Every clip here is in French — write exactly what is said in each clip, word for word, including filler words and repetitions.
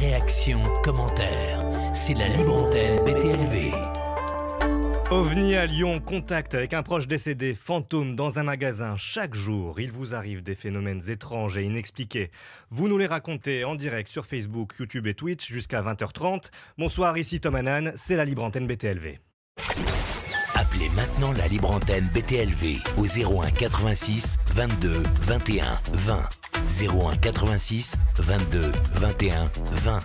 réactions, commentaires. C'est la libre antenne B T L V. OVNI à Lyon, contact avec un proche décédé, fantôme dans un magasin. Chaque jour, il vous arrive des phénomènes étranges et inexpliqués. Vous nous les racontez en direct sur Facebook, YouTube et Twitch jusqu'à vingt heures trente. Bonsoir, ici Tom Hanan, c'est la libre antenne B T L V. Appelez maintenant la libre antenne B T L V au zéro un quatre-vingt-six vingt-deux vingt et un vingt. zéro un quatre-vingt-six vingt-deux vingt et un vingt.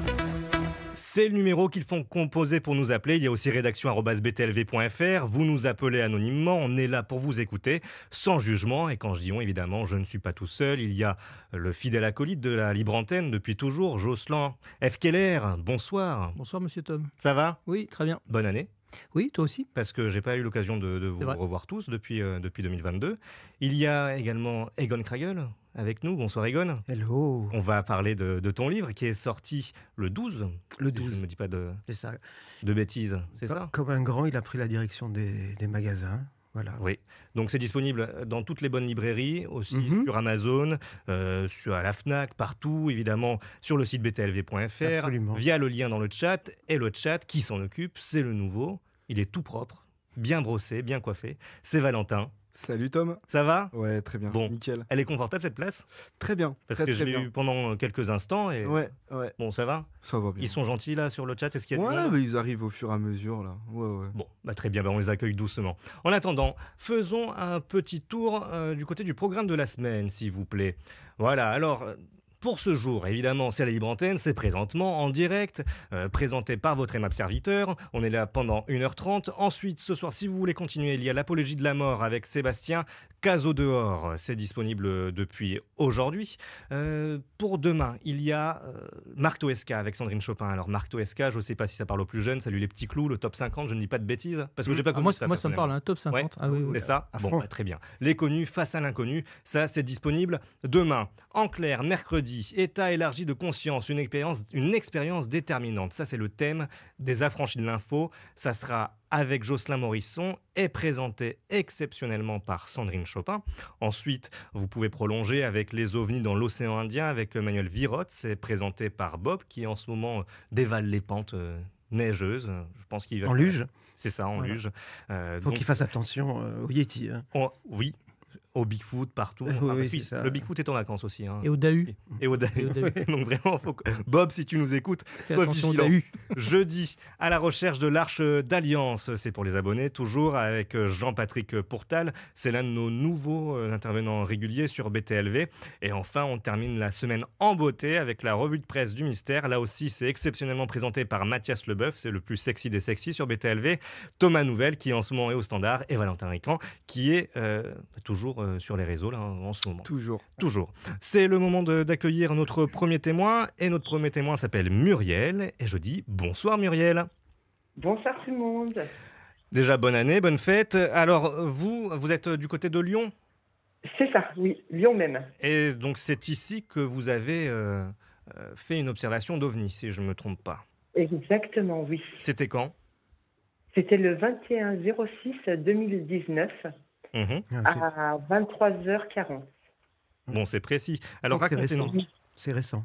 C'est le numéro qu'ils font composer pour nous appeler. Il y a aussi rédaction arobase b t l v point f r. Vous nous appelez anonymement. On est là pour vous écouter, sans jugement. Et quand je dis on, évidemment, je ne suis pas tout seul. Il y a le fidèle acolyte de la libre antenne depuis toujours, Jocelyn F. Keller. Bonsoir. Bonsoir, monsieur Tom. Ça va? Oui, très bien. Bonne année. Oui, toi aussi. Parce que j'ai pas eu l'occasion de, de vous revoir tous depuis, euh, depuis deux mille vingt-deux. Il y a également Egon Kragel avec nous. Bonsoir Egon. Hello. On va parler de, de ton livre qui est sorti le douze. Le douze. Je ne me dis pas de, ça. de bêtises, c'est ça? Comme un grand, il a pris la direction des, des magasins. Voilà. Oui, donc c'est disponible dans toutes les bonnes librairies, aussi Mm-hmm. sur Amazon, euh, sur la Fnac, partout, évidemment, sur le site b t l v point f r, Absolument. via le lien dans le chat. Et le chat, qui s'en occupe, c'est le nouveau. Il est tout propre, bien brossé, bien coiffé. C'est Valentin. Salut Tom. Ça va? Ouais, très bien. Bon, nickel. Elle est confortable cette place? Très bien. Parce très, que très je l'ai bien. eu pendant quelques instants et Ouais, ouais. bon, ça va? Ça va bien. Ils sont gentils là sur le chat? Est-ce qu'il y a du Ouais, monde? mais ils arrivent au fur et à mesure là. Ouais, ouais. Bon, bah très bien, bah on les accueille doucement. En attendant, faisons un petit tour euh, du côté du programme de la semaine, s'il vous plaît. Voilà, alors... euh, Pour ce jour, évidemment, c'est la libre antenne, c'est présentement en direct, euh, présenté par votre aimable serviteur. On est là pendant une heure trente. Ensuite, ce soir, si vous voulez continuer, il y a l'apologie de la mort avec Sébastien. Case au dehors, c'est disponible depuis aujourd'hui. Euh, pour demain, il y a euh, Marc Toesca avec Sandrine Chopin. Alors, Marc Toesca, je ne sais pas si ça parle aux plus jeunes. Salut les petits clous, le top cinquante, je ne dis pas de bêtises. Parce que j'ai pas Ah, connu moi, ça. moi, ça me parle, un top cinquante. Ouais, Ah, oui, oui. c'est ça. À Bon, fond. bah, très bien. Les connus face à l'inconnu, ça c'est disponible demain. En clair, mercredi, état élargi de conscience, une expérience, une expérience déterminante. Ça c'est le thème des affranchis de l'info. Ça sera avec Jocelyn Morisson et présenté exceptionnellement par Sandrine Chopin. Ensuite, vous pouvez prolonger avec les ovnis dans l'océan Indien avec Manuel Virotte. C'est présenté par Bob qui en ce moment dévale les pentes euh, neigeuses. Je pense qu'il va En luge. C'est ça, en Voilà. luge. Euh, Faut donc- qu'il fasse attention euh, au Yeti. Hein. Oh, oui, au Bigfoot, partout. Oui, Enfin, oui, parce que c'est ça. le Bigfoot est en vacances aussi. Hein. Et au Dahu. Et au Dahu. Et au Dahu. Donc vraiment, faut que... Bob, si tu nous écoutes, Fais sois attention au vigilant. Dahu. Jeudi, à la recherche de l'Arche d'Alliance. C'est pour les abonnés, toujours avec Jean-Patrick Pourtal. C'est l'un de nos nouveaux euh, intervenants réguliers sur B T L V. Et enfin, on termine la semaine en beauté avec la revue de presse du mystère. Là aussi, c'est exceptionnellement présenté par Mathias Leboeuf. C'est le plus sexy des sexy sur B T L V. Thomas Nouvel, qui en ce moment est au standard. Et Valentin Rican, qui est euh, toujours euh, sur les réseaux là, en ce moment. Toujours. Toujours. C'est le moment de- d'accueillir notre premier témoin. Et notre premier témoin s'appelle Muriel. Et je dis bonsoir Muriel. Bonsoir tout le monde. Déjà bonne année, bonne fête. Alors vous, vous êtes du côté de Lyon. C'est ça, oui, Lyon même. Et donc c'est ici que vous avez euh, euh, fait une observation d'OVNI, si je ne me trompe pas. Exactement, oui. C'était quand? C'était le vingt et un zéro six deux mille dix-neuf Mhm. Ah, c'est- à vingt-trois heures quarante. Bon, c'est précis. Alors Donc, c'est racontez-nous, récent. C'est récent.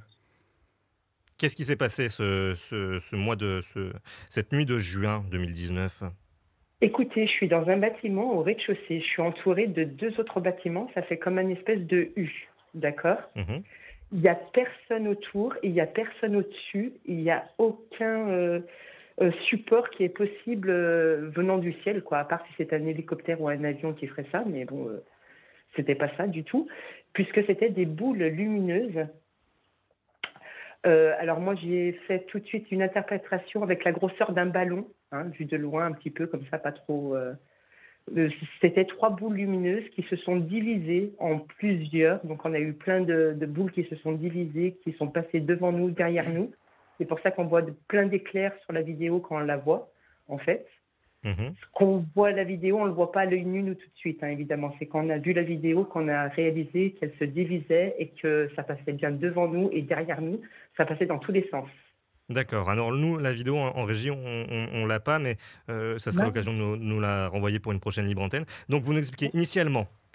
qu'est-ce qui s'est passé ce, ce, ce mois de ce, cette nuit de juin deux mille dix-neuf? Écoutez, je suis dans un bâtiment au rez-de-chaussée. Je suis entourée de deux autres bâtiments. Ça fait comme une espèce de U, d'accord? Mhm. Il n'y a personne autour, il n'y a personne au-dessus, il n'y a aucun euh, euh, support qui est possible euh, venant du ciel, quoi, à part si c'est un hélicoptère ou un avion qui ferait ça, mais bon, euh, c'était pas ça du tout, puisque c'était des boules lumineuses. Euh, alors moi, j'ai fait tout de suite une interprétation avec la grosseur d'un ballon, hein, vu de loin un petit peu, comme ça, pas trop... euh, euh, C'était trois boules lumineuses qui se sont divisées en plusieurs. Donc, on a eu plein de, de boules qui se sont divisées, qui sont passées devant nous, derrière nous. C'est pour ça qu'on voit de- plein d'éclairs sur la vidéo quand on la voit, en fait. Mhm. Qu'on voit la vidéo, on ne le voit pas à l'œil nu, nous, tout de suite, hein, évidemment. C'est quand on a vu la vidéo qu'on a réalisé qu'elle se divisait et que ça passait bien devant nous et derrière nous. Ça passait dans tous les sens. D'accord. Alors nous, la vidéo en, en régie, on, on, on l'a pas, mais euh, ça sera Ouais. l'occasion de nous, nous la renvoyer pour une prochaine libre antenne. Donc vous nous expliquez initialement,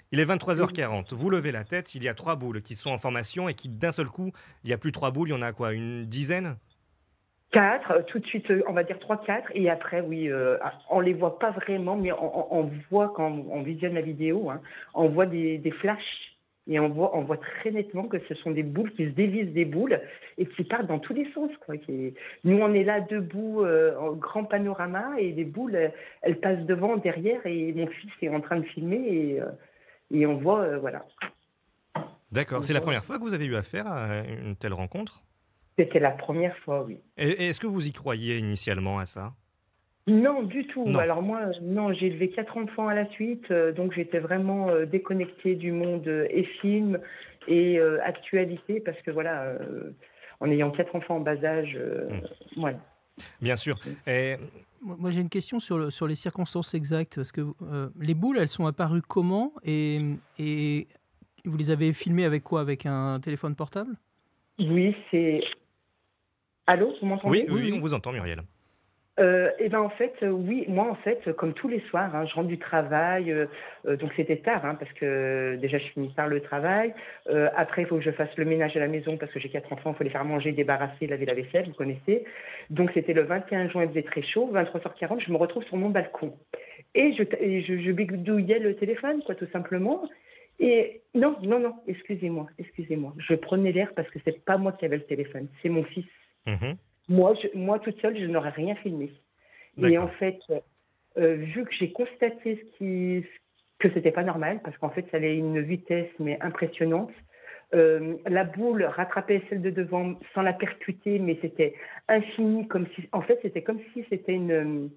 Il est vingt-trois heures quarante. Vous levez la tête, il y a trois boules qui sont en formation et qui, d'un seul coup, il n'y a plus trois boules, il y en a quoi, une dizaine? Quatre, euh, tout de suite, euh, on va dire trois, quatre, et après, oui, euh, ah, on les voit pas vraiment, mais on, on- on voit quand on visionne la vidéo, hein, on voit des, des flashs, et on voit, on voit très nettement que ce sont des boules qui se dévisent des boules et qui partent dans tous les sens, quoi. Qui- Nous, on est là debout, euh, en grand panorama, et les boules, elles, elles passent devant, derrière, et mon fils est en train de filmer, et, euh, et on voit, euh, voilà. D'accord. On C'est la voit. première fois que vous avez eu affaire à une telle rencontre? C'était la première fois, oui. Et et est-ce que vous y croyiez initialement à ça? Non, du tout. Non. Alors moi, euh, non, j'ai élevé quatre enfants à la suite, euh, donc j'étais vraiment euh, déconnectée du monde euh, et film et euh, actualité, parce que voilà, euh, en ayant quatre enfants en bas âge, euh, Mm. voilà. Bien sûr. Et Moi, moi, j'ai une question sur, le- sur les circonstances exactes, parce que euh, les boules, elles sont apparues comment et, et vous les avez filmées avec quoi? Avec un téléphone portable? Oui, c'est... Allô, vous m'entendez? oui, oui, oui, on vous entend, Muriel. Euh, et ben en fait, euh, oui, moi en fait, euh, comme tous les soirs, hein, je rentre du travail, euh, euh, donc c'était tard, hein, parce que euh, déjà je finis tard le travail. Euh, après, il faut que je fasse le ménage à la maison parce que j'ai quatre enfants, il faut les faire manger, débarrasser, laver la vaisselle, vous connaissez. Donc c'était le vingt et un juin, il faisait très chaud, vingt-trois heures quarante, je me retrouve sur mon balcon et je, et je, je bidouillais le téléphone, quoi, tout simplement. Et non, non, non, excusez-moi, excusez-moi, je prenais l'air parce que c'est pas moi qui avais le téléphone, c'est mon fils. Mhm. Moi, je, moi, toute seule, je n'aurais rien filmé. Et D'accord. en fait, euh, vu que j'ai constaté ce qui, que c'était pas normal, parce qu'en fait, ça allait à une vitesse mais impressionnante. Euh, la boule rattrapait celle de devant sans la percuter, mais c'était infini, comme si, en fait, c'était comme si c'était une,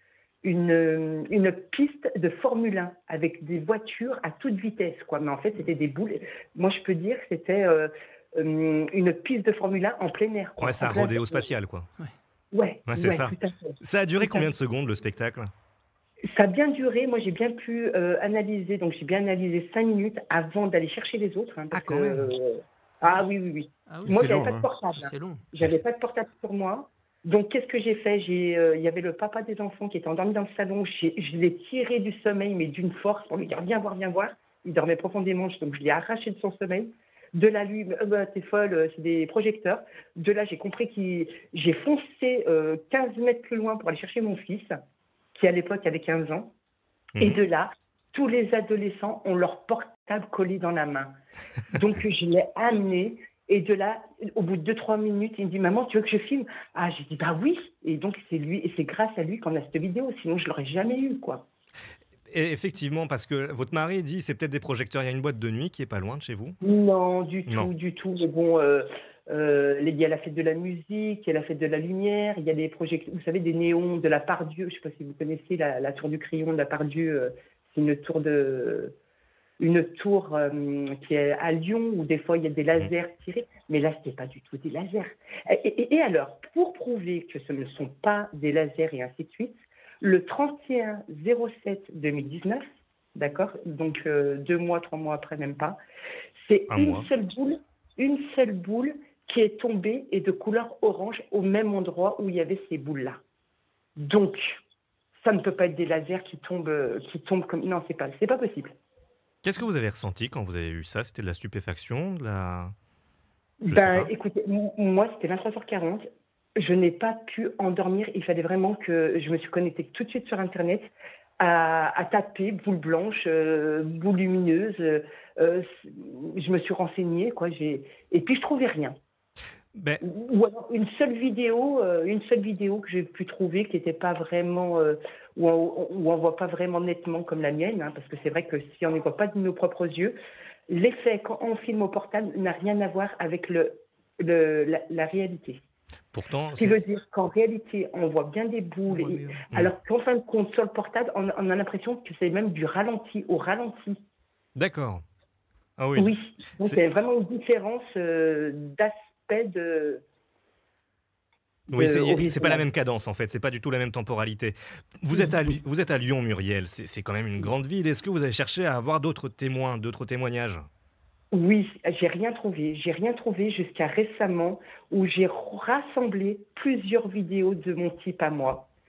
une, une piste de Formule un avec des voitures à toute vitesse, quoi. Mais en fait, c'était des boules. Moi, je peux dire que c'était euh, euh, une piste de Formule un en plein air, quoi. Ouais, c'est En un plein- rodéo spatial, quoi. Ouais, Ouais, c'est ouais, ça. tout à fait. Ça a duré Tout à combien fait. de secondes, le spectacle? Ça a bien duré. Moi, j'ai bien pu euh, analyser. Donc, j'ai bien analysé cinq minutes avant d'aller chercher les autres. hein, parce Ah, quand que, même. euh, ah oui, oui, oui. Ah oui, Moi, c'est j'avais long, pas de hein. portable. hein. c'est long. J'avais pas de portable sur moi. Donc, qu'est-ce que j'ai fait? J'ai, euh, il y avait le papa des enfants qui était endormi dans le salon. J'ai- Je l'ai tiré du sommeil, mais d'une force pour lui dire viens voir, viens voir. Il dormait profondément, donc je l'ai arraché de son sommeil. De là, lui, euh, bah, t'es folle, euh, c'est des projecteurs. De là, j'ai compris qu'il, j'ai foncé euh, quinze mètres plus loin pour aller chercher mon fils, qui à l'époque avait quinze ans. Et Mhm. de là, tous les adolescents ont leur portable collé dans la main. Donc, je l'ai amené. Et de là, au bout de deux, trois minutes, il me dit, maman, tu veux que je filme? Ah, j'ai dit, bah oui. Et donc, c'est lui, et c'est grâce à lui qu'on a cette vidéo. Sinon, je l'aurais jamais eu, quoi. Et effectivement, parce que votre mari dit c'est peut-être des projecteurs. Il y a une boîte de nuit qui est pas loin de chez vous. Non, du tout, Non. du tout. Mais bon, euh, euh, il y a la fête de la musique, il y a la fête de la lumière, il y a des projecteurs, vous savez, des néons de la Part-Dieu. Je ne sais pas si vous connaissez la, la tour du Crayon de la Part-Dieu. euh, c'est une tour de, une tour euh, qui est à Lyon où des fois il y a des lasers tirés. Mais là, ce n'est pas du tout des lasers. Et, et- et alors, pour prouver que ce ne sont pas des lasers et ainsi de suite, le trente et un zéro sept deux mille dix-neuf, d'accord, donc euh, deux mois, trois mois après, même pas, c'est Un une mois. seule boule, une seule boule qui est tombée et de couleur orange au même endroit où il y avait ces boules-là. Donc, ça ne peut pas être des lasers qui tombent, euh, qui tombent comme... Non, c'est pas, c'est pas possible. Qu'est-ce que vous avez ressenti quand vous avez eu ça? C'était de la stupéfaction, de la... Je sais Ben, pas. écoutez, m- moi, c'était vingt-trois heures quarante. Je n'ai pas pu endormir. Il fallait vraiment que je me suis connectée tout de suite sur Internet à, à taper boule blanche, euh, boule lumineuse. euh, euh, je me suis renseignée, quoi. J'ai... Et puis, je trouvais rien. Ben, Ou alors une seule vidéo, euh, une seule vidéo que j'ai pu trouver qui n'était pas vraiment, euh, où on, où on voit pas vraiment nettement comme la mienne, hein, parce que c'est vrai que si on ne voit pas de nos propres yeux, l'effet quand on filme au portable n'a rien à voir avec le, le la, la réalité. pourtant, Ce qui veut c'est- dire qu'en réalité, on voit bien des boules, On voit et- mieux. alors qu'en fin de compte, sur le portable, on, on a l'impression que c'est même du ralenti au ralenti. d'accord. Ah oui. Oui, donc C'est- c'est vraiment une différence euh, d'aspect de. Oui, de c'est c'est pas original. la même cadence en fait, c'est pas du tout la même temporalité. Vous êtes à, Li- vous êtes à Lyon, Muriel, c'est c'est quand même une grande ville. Est-ce que vous avez cherché à avoir d'autres témoins, d'autres témoignages? Oui, j'ai rien trouvé. J'ai rien trouvé jusqu'à récemment où j'ai rassemblé plusieurs vidéos de mon type à moi,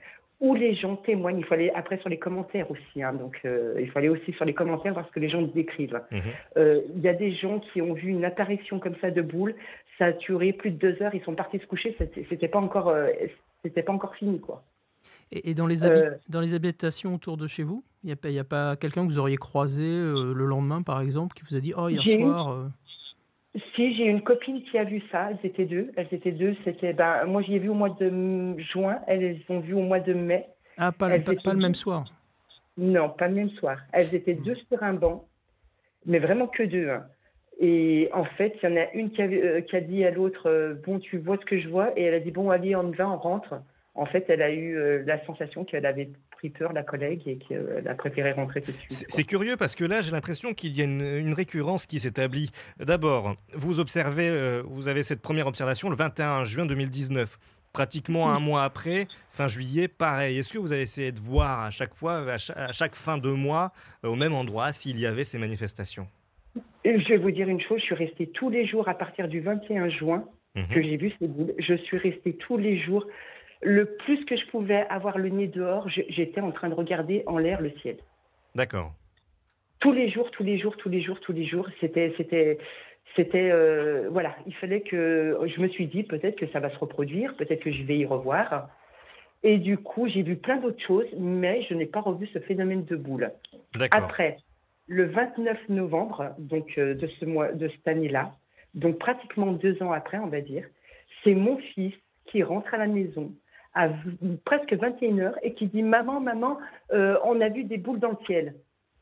où les gens témoignent. Il faut aller après sur les commentaires aussi. Hein, donc, euh, il faut aller aussi sur les commentaires voir ce que les gens décrivent. Il Mhm. euh, y a des gens qui ont vu une apparition comme ça de boule. Ça a duré plus de deux heures. Ils sont partis se coucher. C'était, c'était pas encore, euh, c'était pas encore fini, quoi. Et, et dans, les habi- Euh, dans les habitations autour de chez vous, il n'y a, pas- il y a pas quelqu'un que vous auriez croisé euh, le lendemain, par exemple, qui vous a dit « Oh, hier J'ai eu- soir euh, Si, j'ai une copine qui a vu ça. Elles étaient deux. Elles étaient deux. C'était, ben, moi, j'y ai vu au mois de m- juin. Elles, elles ont vu au mois de mai. Ah, pas, le- Elles pas, étaient pas le même deux. soir. Non, pas le même soir. Elles étaient deux sur un banc, mais vraiment que deux. Hein. Et en fait, il y en a une qui a, euh, qui a dit à l'autre euh, bon, tu vois ce que je vois, et elle a dit bon, allez, on y va, on rentre. En fait, elle a eu euh, la sensation qu'elle avait pris peur, la collègue, et qu'elle a préféré rentrer tout de suite. C'est quoi. c'est curieux parce que là, j'ai l'impression qu'il y a une, une récurrence qui s'établit. D'abord, vous observez, euh, vous avez cette première observation le vingt et un juin deux mille dix-neuf. Pratiquement un mois après, fin juillet, pareil. Est-ce que vous avez essayé de voir à chaque fois, à chaque, à chaque fin de mois, euh, au même endroit, s'il y avait ces manifestations? Et je vais vous dire une chose, je suis restée tous les jours à partir du vingt et un juin Mhm. que j'ai vu ces boules. Je suis restée tous les jours. Le plus que je pouvais avoir le nez dehors, je- j'étais en train de regarder en l'air le ciel. D'accord. Tous les jours, tous les jours, tous les jours, tous les jours. C'était, c'était, c'était, euh, voilà. Il fallait que, je me suis dit peut-être que ça va se reproduire, peut-être que je vais y revoir. Et du coup, j'ai vu plein d'autres choses, mais je n'ai pas revu ce phénomène de boule. D'accord. Après, le vingt-neuf novembre, donc euh, de ce mois, de cette année-là, donc pratiquement deux ans après, on va dire, c'est mon fils qui rentre à la maison à v- presque vingt et une heures et qui dit maman, maman, euh, on a vu des boules dans le ciel.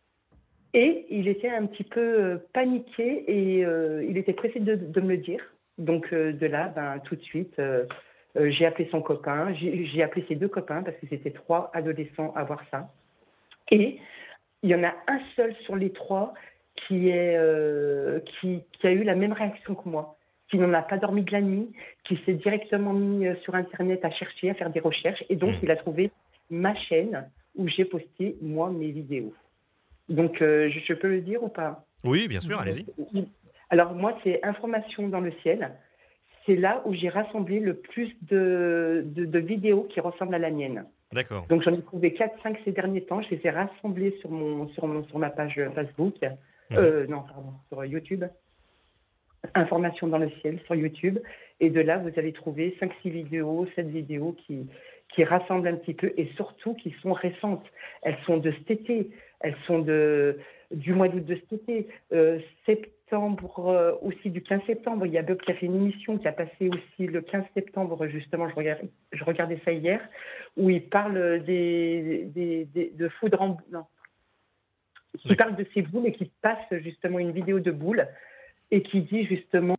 Et il était un petit peu euh, paniqué et euh, il était pressé de, de me le dire. Donc euh, de là, ben, tout de suite, euh, euh, j'ai appelé son copain, j'ai j'ai appelé ses deux copains parce que c'était trois adolescents à voir ça. Et il y en a un seul sur les trois qui, est, euh, qui, qui a eu la même réaction que moi, qui n'en a pas dormi de la nuit, qui s'est directement mis euh, sur Internet à chercher, à faire des recherches. Et donc, Mm. il a trouvé ma chaîne où j'ai posté, moi, mes vidéos. Donc, euh, je, je peux le dire ou pas? Oui, bien sûr, allez-y. Alors, moi, c'est Information dans le ciel. C'est là où j'ai rassemblé le plus de, de, de vidéos qui ressemblent à la mienne. D'accord. Donc j'en ai trouvé quatre cinq ces derniers temps. Je les ai rassemblés sur, mon, sur, mon, sur ma page Facebook. Mhm. Euh, non, pardon, sur YouTube. Information dans le ciel sur YouTube. Et de là, vous allez trouver cinq six vidéos, sept vidéos qui, qui rassemblent un petit peu et surtout qui sont récentes. Elles sont de cet été. Elles sont de, du mois d'août de cet été. Euh, septembre, euh, aussi du quinze septembre. Il y a Bob qui a fait une émission qui a passé aussi le quinze septembre, justement. Je regardais, je regardais ça hier, où il parle des, des, des, de foudre en... Non. Qui D'accord. parle de ces boules et qui passe justement une vidéo de boules et qui dit justement...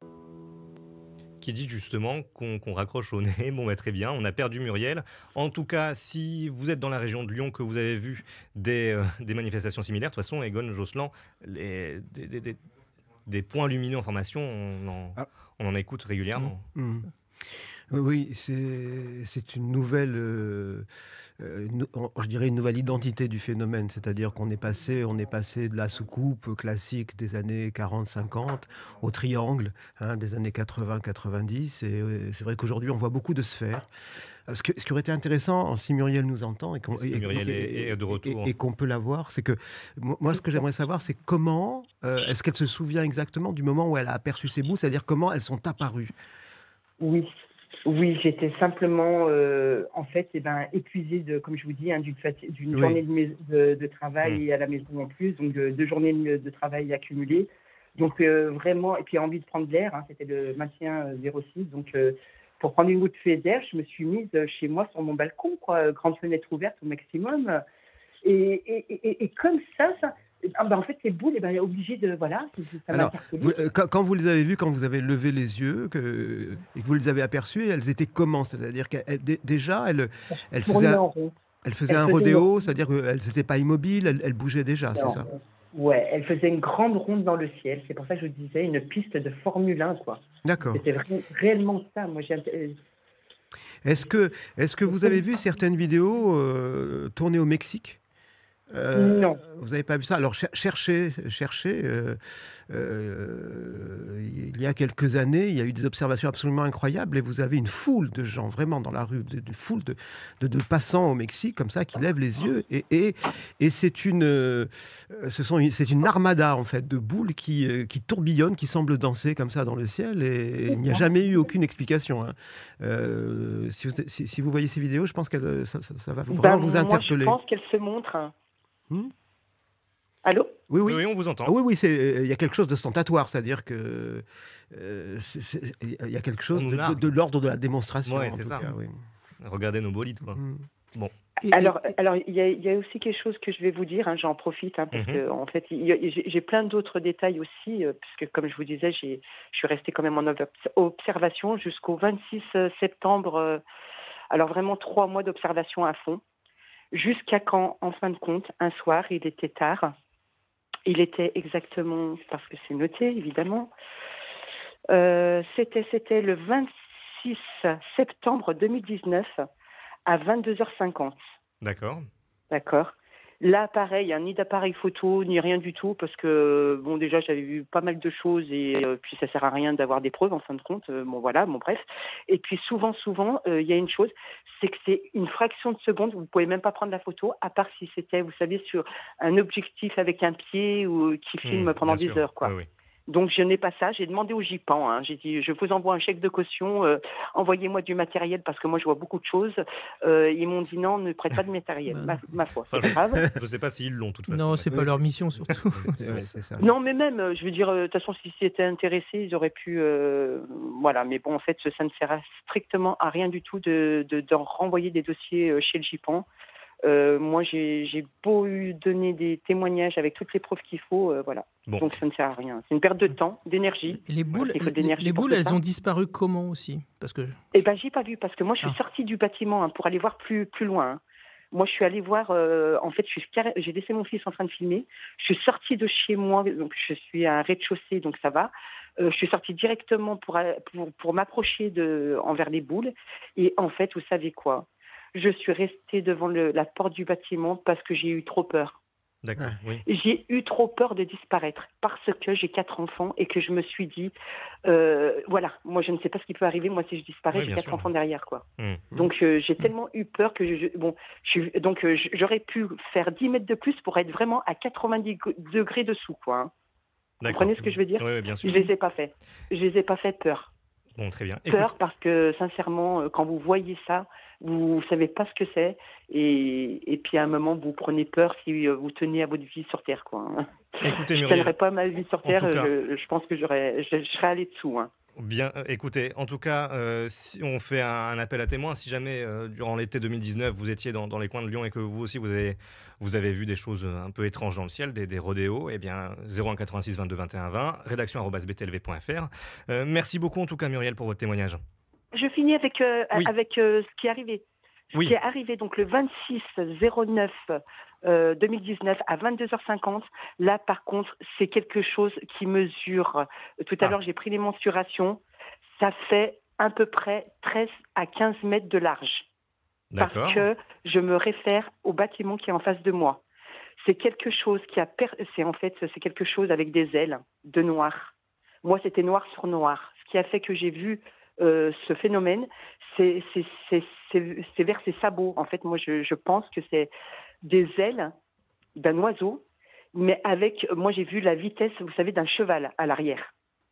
Qui dit justement qu'on qu'on raccroche au nez. Bon, bah, très bien, on a perdu Muriel. En tout cas, si vous êtes dans la région de Lyon, que vous avez vu des, euh, des manifestations similaires, de toute façon, Egon Josselin, les, des, des- des- des points lumineux en formation, on en, Ah. on en écoute régulièrement. Mhm. Oui, c'est c'est une nouvelle, euh, euh, une- je dirais une nouvelle identité du phénomène, c'est-à-dire qu'on est passé, on est passé de la soucoupe classique des années quarante cinquante au triangle, hein, des années quatre-vingts quatre-vingt-dix, et euh, c'est vrai qu'aujourd'hui on voit beaucoup de sphères. Euh, Ce, que- ce qui aurait été intéressant, si Muriel nous entend et qu'on Est-ce que et- Muriel et- est- est de retour et- et qu'on peut la voir, c'est que mo- moi ce que j'aimerais savoir, c'est comment, euh, est-ce qu'elle se souvient exactement du moment où elle a aperçu ces bouts, c'est-à-dire comment elles sont apparues. Oui, oui, j'étais simplement, euh, en fait, eh ben, épuisée, de, comme je vous dis, hein, d'une fati- d'une Oui. journée de, mais- de, de travail Mm. et à la maison en plus, donc euh, deux journées de, de travail accumulées. Donc euh, vraiment, et puis envie de prendre de l'air, hein, c'était le maintien euh, zéro six. Donc euh, pour prendre une bouffée d'air, je me suis mise euh, chez moi sur mon balcon, quoi, grande fenêtre ouverte au maximum. Et, et, et, et comme ça, ça ah ben, en fait, ces boules, eh ben, obligé de, voilà, ça m'a Alors, interpellée. vous- euh, quand, quand vous les avez vues, quand vous avez levé les yeux que, et que vous les avez aperçues, elles étaient comment? C'est-à-dire qu'elles dé- déjà, elles, elles Tourner faisaient, en rond. elles faisaient Elles un faisaient rodéo, c'est-à-dire qu'elles n'étaient pas immobiles, elles, elles bougeaient déjà, c'est Non. ça? Ouais, elle faisait une grande ronde dans le ciel. C'est pour ça que je vous disais une piste de Formule un, quoi. D'accord. C'était vra- réellement ça. Moi, j'ai euh, Est-ce que, est-ce que vous avez vu certaines vidéos euh, tournées au Mexique? Euh, Non. Vous n'avez pas vu ça? Alors cher- cherchez, cherchez. euh, euh, il y a quelques années, il y a eu des observations absolument incroyables et vous avez une foule de gens vraiment dans la rue, de- une foule de, de- de passants au Mexique comme ça qui lèvent les yeux et, et, et c'est une, euh, ce sont, une- c'est une armada en fait de boules qui, euh, qui tourbillonnent, qui semblent danser comme ça dans le ciel et il n'y a jamais eu aucune explication, hein. Euh, si, vous, si- si vous voyez ces vidéos, je pense que ça, ça- ça va vous- Ben, vraiment vous moi, interpeller. je pense qu'elle se montre. hein. Hmm Allô? Oui, Oui, oui. oui, on vous entend. Ah oui, oui, c'est, euh, il y a quelque chose de ostentatoire, c'est-à-dire que euh, c'est- c'est- il y a quelque chose On nous de, de- nargue. de l'ordre de la démonstration. Ouais, en c'est tout ça. cas, oui. Regardez nos bolides, quoi. Mm. Et- Alors, et- alors il y, a- il y a aussi quelque chose que je vais vous dire, hein, j'en profite, hein, parce Mhm. que en fait, il y a- j'ai j'ai plein d'autres détails aussi, euh, puisque comme je vous disais, j'ai- je suis restée quand même en ob- observation jusqu'au vingt-six septembre. euh, alors vraiment trois mois d'observation à fond, jusqu'à quand, en fin de compte, un soir, il était tard, il était exactement, parce que c'est noté évidemment, euh, c'était c'était le vingt-six septembre deux mille dix-neuf à vingt-deux heures cinquante. D'accord. D'accord. Là, pareil, hein, ni d'appareil photo, ni rien du tout, parce que, bon, déjà, j'avais vu pas mal de choses et euh, puis ça sert à rien d'avoir des preuves, en fin de compte. Euh, bon, voilà, bon, bref. Et puis, souvent, souvent, euh, il y a une chose, c'est que c'est une fraction de seconde, vous pouvez même pas prendre la photo, à part si c'était, vous savez, sur un objectif avec un pied ou qui filme Mmh, pendant bien des sûr. heures, quoi. Oui, oui. Donc, je n'ai pas ça. J'ai demandé au GIPAN. Hein. J'ai dit, je vous envoie un chèque de caution. Euh, envoyez-moi du matériel parce que moi, je vois beaucoup de choses. Euh, ils m'ont dit non, ne prête pas de matériel. Bah, ma, ma foi, Enfin, c'est grave. Je ne sais pas s'ils l'ont, de toute façon. Non, c'est pas Oui. leur mission surtout. C'est, ouais, c'est ça. Non, mais même, euh, je veux dire, euh, de toute façon, s'ils s'y étaient intéressés, ils auraient pu. euh, voilà, mais bon, en fait, ça ne sert à- strictement à rien du tout de, de, de renvoyer des dossiers euh, chez le GIPAN. Euh, moi, j'ai j'ai beau eu donner des témoignages avec toutes les preuves qu'il faut, euh, voilà. Bon. Donc, ça ne sert à rien. C'est une perte de temps, d'énergie. Et les boules, Il faut de les, l'énergie les pour boules, tout elles ça. ont disparu comment aussi? Parce que Eh ben, j'ai pas vu parce que moi, je suis Ah. sortie du bâtiment hein, pour aller voir plus plus loin. hein. Moi, je suis allée voir. euh, en fait, je suis carré- j'ai laissé mon fils en train de filmer. Je suis sortie de chez moi, donc je suis à un rez-de-chaussée, donc ça va. Euh, je suis sortie directement pour aller- pour, pour m'approcher de envers les boules. Et en fait, vous savez quoi? Je suis restée devant le- la porte du bâtiment parce que j'ai eu trop peur. D'accord, oui. J'ai eu trop peur de disparaître parce que j'ai quatre enfants et que je me suis dit, euh, voilà, moi je ne sais pas ce qui peut arriver, moi si je disparais, Oui, j'ai bien quatre sûr. enfants derrière, quoi. Mmh. Donc euh, j'ai tellement eu peur que je, je- bon, je suis, donc euh, j- j'aurais pu faire dix mètres de plus pour être vraiment à quatre-vingt-dix degrés dessous, quoi. hein. Vous D'accord. comprenez ce que je veux dire? Oui, oui, bien sûr. Je les ai pas fait. Je les ai pas fait peur. Bon, très bien. Peur Écoute, parce que sincèrement, euh, quand vous voyez ça, vous savez pas ce que c'est et, et puis à un moment vous prenez peur si euh, vous tenez à votre vie sur terre, quoi. hein. écoutez, Je ne Muriel. tiendrais pas ma vie sur En terre, tout cas- je, je pense que j'aurais, je, je serais allé dessous. hein. Bien, euh, écoutez, en tout cas, euh, si on fait un, un appel à témoins, si jamais euh, durant l'été deux mille dix-neuf vous étiez dans, dans les coins de Lyon et que vous aussi vous avez, vous avez vu des choses euh, un peu étranges dans le ciel, des, des rodéos, eh bien zéro un quatre-vingt-six vingt-deux vingt et un vingt, rédaction arobase b t l v point f r. Euh, merci beaucoup en tout cas Muriel pour votre témoignage. Je finis avec, euh, Oui. avec euh, ce qui est arrivé. Ce Oui. qui est arrivé donc le vingt-six zéro neuf euh, deux mille dix-neuf à vingt-deux heures cinquante. Là, par contre, c'est quelque chose qui mesure. Tout à Ah. l'heure, j'ai pris les mensurations. Ça fait à peu près treize à quinze mètres de large. D'accord. Parce que je me réfère au bâtiment qui est en face de moi. C'est quelque chose qui a per... c'est en fait c'est quelque chose avec des ailes de noir. Moi, c'était noir sur noir. Ce qui a fait que j'ai vu euh, ce phénomène, c'est c'est c'est c'est c'est vers ses sabots. En fait, moi, je, je pense que c'est des ailes d'un oiseau, mais avec moi, j'ai vu la vitesse, vous savez, d'un cheval à l'arrière.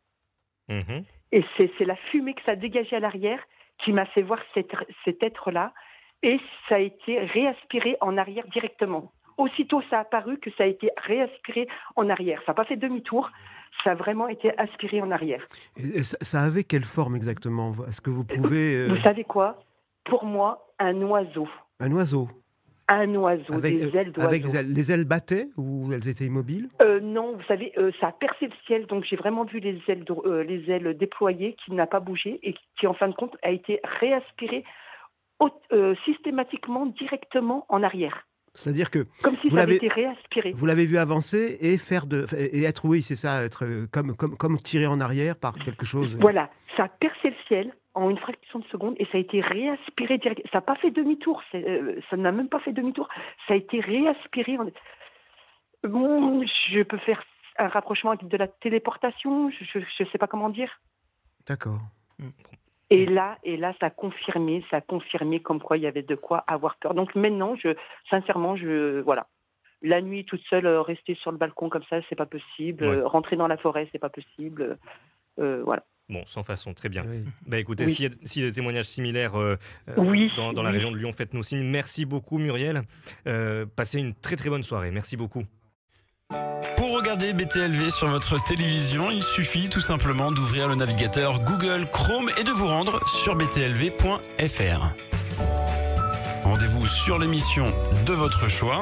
Mhm. Et c'est c'est la fumée que ça a dégagée à l'arrière qui m'a fait voir cet, cet être-là. Et ça a été réaspiré en arrière directement. Aussitôt, ça a apparu que ça a été réaspiré en arrière. Ça n'a pas fait demi-tour, ça a vraiment été aspiré en arrière. Et ça, ça avait quelle forme exactement? Est-ce que vous pouvez... euh, Vous savez quoi? Pour moi, un oiseau. Un oiseau Un oiseau, avec, des ailes euh, d'oiseau. avec des ailes- les ailes battaient ou elles étaient immobiles? Euh, non, vous savez, euh, ça a percé le ciel, donc j'ai vraiment vu les ailes, de- euh, les ailes déployées qui n'a pas bougé et qui, en fin de compte, a été réaspiré au- euh, systématiquement, directement en arrière. C'est-à-dire que Comme si Vous ça avait l'avez- été réaspiré. vous l'avez vu avancer et faire de et être, oui, c'est ça, être euh, comme comme comme tiré en arrière par quelque chose. Voilà, ça a percé le ciel en une fraction de seconde et ça a été réaspiré direct. Ça n'a pas fait demi-tour, c'est, euh, ça n'a même pas fait demi-tour. Ça a été réaspiré. En... Bon, je peux faire un rapprochement avec de la téléportation, je ne sais pas comment dire. D'accord. Et là, et là, ça a confirmé, ça a confirmé comme quoi il y avait de quoi avoir peur. Donc maintenant, je, sincèrement, je, voilà. La nuit, toute seule, euh, rester sur le balcon comme ça, c'est pas possible. Ouais. Euh, rentrer dans la forêt, c'est pas possible. Euh, voilà. Bon, sans façon, très bien. Oui. Bah écoutez, Oui. s'il y, a- s'il y a des témoignages similaires euh, euh, Oui, dans, dans la oui. région de Lyon, faites-nous signe. Merci beaucoup Muriel. Euh, passez une très très bonne soirée. Merci beaucoup. Pour regarder B T L V sur votre télévision, il suffit tout simplement d'ouvrir le navigateur Google Chrome et de vous rendre sur b t l v point f r. Rendez-vous sur l'émission de votre choix.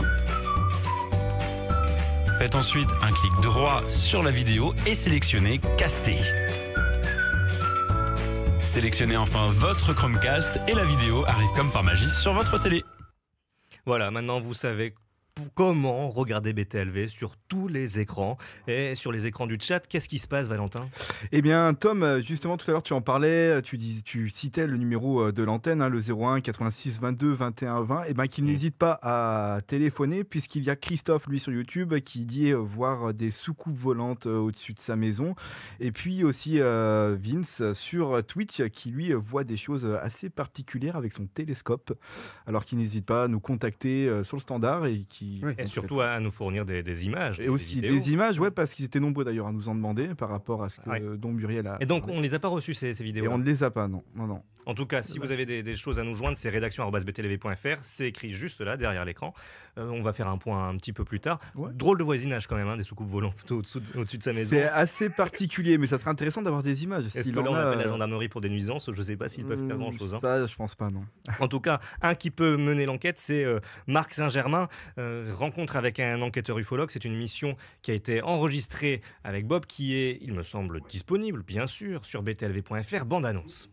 Faites ensuite un clic droit sur la vidéo et sélectionnez Caster. Sélectionnez enfin votre Chromecast et la vidéo arrive comme par magie sur votre télé. Voilà, maintenant vous savez pour- comment regarder B T L V sur tous les écrans. Et sur les écrans du chat, qu'est-ce qui se passe, Valentin? Eh bien, Tom, euh, justement, tout à l'heure, tu en parlais, tu, dis, tu citais le numéro euh, de l'antenne, hein, le zéro un quatre-vingt-six vingt-deux vingt et un vingt, et ben qu'il Mm. n'hésite pas à téléphoner, puisqu'il y a Christophe, lui, sur YouTube, qui dit euh, voir des soucoupes volantes euh, au-dessus de sa maison, et puis aussi euh, Vince euh, sur Twitch, qui lui euh, voit des choses euh, assez particulières avec son télescope, alors qu'il n'hésite pas à nous contacter euh, sur le standard, et qui... Oui. Et surtout à nous fournir des, des images. Et des aussi vidéos. des images, ouais, parce qu'ils étaient nombreux d'ailleurs à nous en demander par rapport à ce que Ouais. euh, dont Muriel a. Et donc, parlé. on ne les a pas reçus, ces, ces Et vidéos. on ne les a pas, non, non, non. En tout cas, si vous avez des, des choses à nous joindre, c'est rédaction arobase b t l v point f r. C'est écrit juste là, derrière l'écran. Euh, on va faire un point un petit peu plus tard. Ouais. Drôle de voisinage quand même, hein, des soucoupes volantes plutôt au-dessous de, au-dessus de sa maison. C'est assez particulier, mais ça serait intéressant d'avoir des images. Est-ce S'il que là, en on a, appelle la euh, gendarmerie pour des nuisances? Je ne sais pas s'ils peuvent faire hum, grand-chose. hein. Ça, je pense pas, non. En tout cas, un qui peut mener l'enquête, c'est euh, Marc Saint-Germain. Euh, rencontre avec un enquêteur ufologue. C'est une émission qui a été enregistrée avec Bob, qui est, il me semble, disponible, bien sûr, sur b t l v point f r. Bande annonce.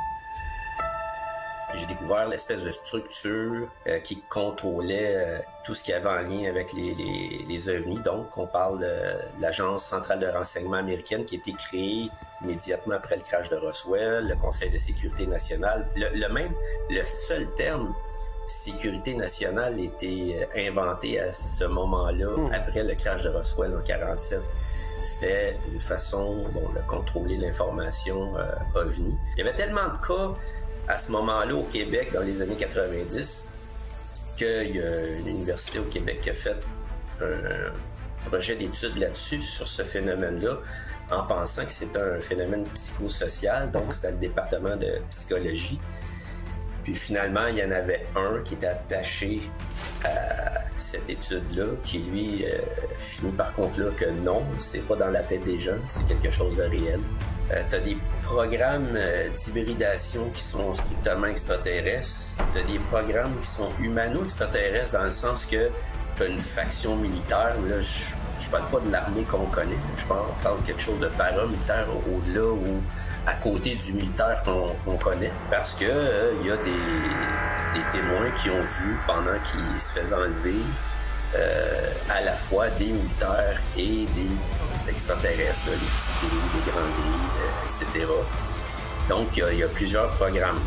J'ai découvert l'espèce de structure euh, qui contrôlait euh, tout ce qu'il y avait en lien avec les, les, les ovnis. Donc, on parle de, de l'Agence centrale de renseignement américaine qui a été créée immédiatement après le crash de Roswell, le Conseil de sécurité nationale. Le, le même, le seul terme sécurité nationale était inventé à ce moment-là, Mmh. après le crash de Roswell en quarante-sept. C'était une façon bon, de contrôler l'information euh, OVNI. Il y avait tellement de cas à ce moment-là au Québec, dans les années quatre-vingt-dix, qu'il y a une université au Québec qui a fait un projet d'étude là-dessus, sur ce phénomène-là, en pensant que c'était un phénomène psychosocial, donc c'était le département de psychologie. Puis finalement, il y en avait un qui était attaché à cette étude-là, qui lui euh, finit par conclure que non, c'est pas dans la tête des gens, c'est quelque chose de réel. Euh, t'as des programmes euh, d'hybridation qui sont strictement extraterrestres. T'as des programmes qui sont humano-extraterrestres dans le sens que t'as une faction militaire. Là, je, je parle pas de l'armée qu'on connaît. Je parle, parle de quelque chose de paramilitaire au-delà ou à côté du militaire qu'on qu'on connaît. Parce que euh, il y a des, des témoins qui ont vu pendant qu'ils se faisaient enlever euh, à la fois des militaires et des extraterrestres, là, les petits gris, les grands gris, euh, et cetera. Donc, il y, a, il y a plusieurs programmes.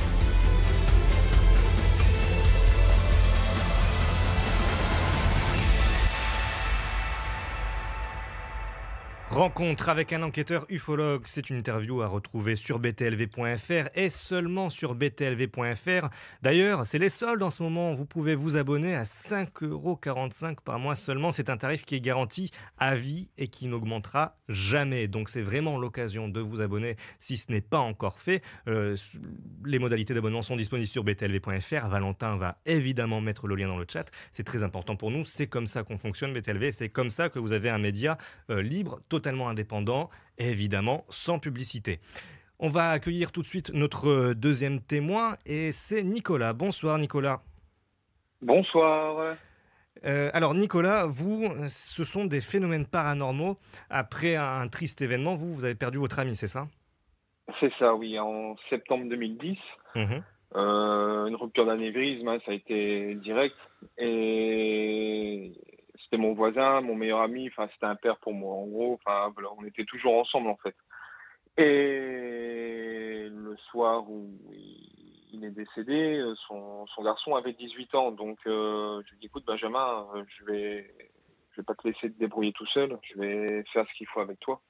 Rencontre avec un enquêteur ufologue, c'est une interview à retrouver sur b t l v point f r et seulement sur b t l v point f r. D'ailleurs, c'est les soldes en ce moment, vous pouvez vous abonner à cinq euros quarante-cinq par mois seulement. C'est un tarif qui est garanti à vie et qui n'augmentera jamais. Donc c'est vraiment l'occasion de vous abonner si ce n'est pas encore fait. Euh, les modalités d'abonnement sont disponibles sur b t l v point f r. Valentin va évidemment mettre le lien dans le chat. C'est très important pour nous, c'est comme ça qu'on fonctionne B T L V, c'est comme ça que vous avez un média euh, libre, totalement indépendant et évidemment sans publicité. On va accueillir tout de suite notre deuxième témoin et c'est Nicolas. Bonsoir Nicolas. Bonsoir. Euh, alors Nicolas, vous, ce sont des phénomènes paranormaux. Après un triste événement, vous, vous avez perdu votre ami, c'est ça? C'est ça, oui, en septembre deux mille dix. Mmh. Euh, une rupture d'anévrisme, hein, ça a été direct. Et c'était mon voisin, mon meilleur ami, enfin c'était un père pour moi en gros. Enfin voilà, on était toujours ensemble en fait. Et le soir où il, il est décédé, son, son garçon avait dix-huit ans. Donc, euh, je lui ai dit, écoute, Benjamin, euh, je vais, je vais pas te laisser te débrouiller tout seul. Je vais faire ce qu'il faut avec toi.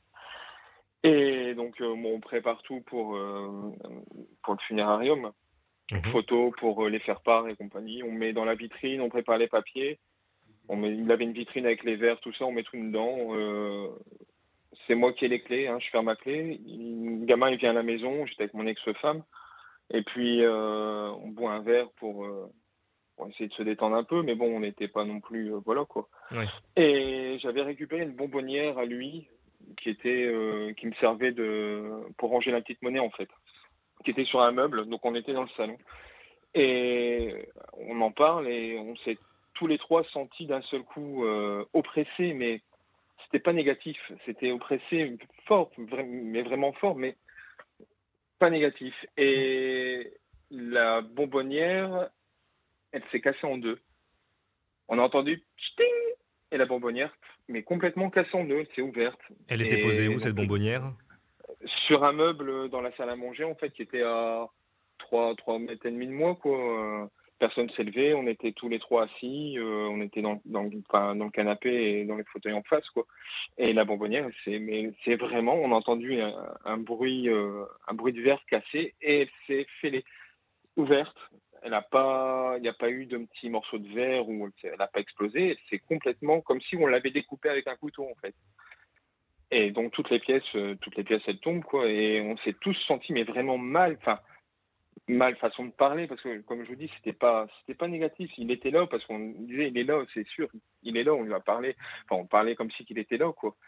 Et donc, euh, bon, on prépare tout pour, euh, pour le funérarium. Mhm. Photos pour euh, les faire part et compagnie. On met dans la vitrine, on prépare les papiers. On met, il avait une vitrine avec les verres, tout ça, on met tout dedans. Euh, c'est moi qui ai les clés, hein, je ferme ma clé. Il- Le gamin, il vient à la maison, j'étais avec mon ex-femme. Et puis, euh, on boit un verre pour, euh, pour essayer de se détendre un peu. Mais bon, on n'était pas non plus... euh, voilà, quoi. Ouais. Et j'avais récupéré une bonbonnière à lui qui était, euh, qui me servait de, pour ranger la petite monnaie, en fait, qui était sur un meuble. Donc, on était dans le salon. Et on en parle et on s'est tous les trois sentis d'un seul coup euh, oppressés, mais c'était pas négatif, c'était oppressé fort, vra- mais vraiment fort, mais pas négatif. Et la bonbonnière, elle s'est cassée en deux. On a entendu ch'ting et la bonbonnière, mais complètement cassée en deux, elle s'est ouverte. Elle était Et posée où, donc, cette bonbonnière? sur un meuble dans la salle à manger, en fait, qui était à trois, trois mètres et demi de moi, quoi. Euh, Personne s'est levé, on était tous les trois assis, euh, on était dans, dans, enfin, dans le canapé et dans les fauteuils en face, quoi. Et la bonbonnière, c'est, mais c'est vraiment, on a entendu un, un bruit, euh, un bruit de verre cassé et elle s'est fêlée, ouverte. Elle a pas, il n'y a pas eu de petits morceaux de verre ou elle n'a pas explosé. C'est complètement comme si on l'avait découpée avec un couteau, en fait. Et donc toutes les pièces, euh, toutes les pièces, elles tombent, quoi. Et on s'est tous sentis, mais vraiment mal. Enfin, mal façon de parler, parce que comme je vous dis, c'était pas, c'était pas négatif. Il était là parce qu'on disait, il est là, c'est sûr. Il est là, on lui a parlé. Enfin, on parlait comme si qu'il était là, quoi.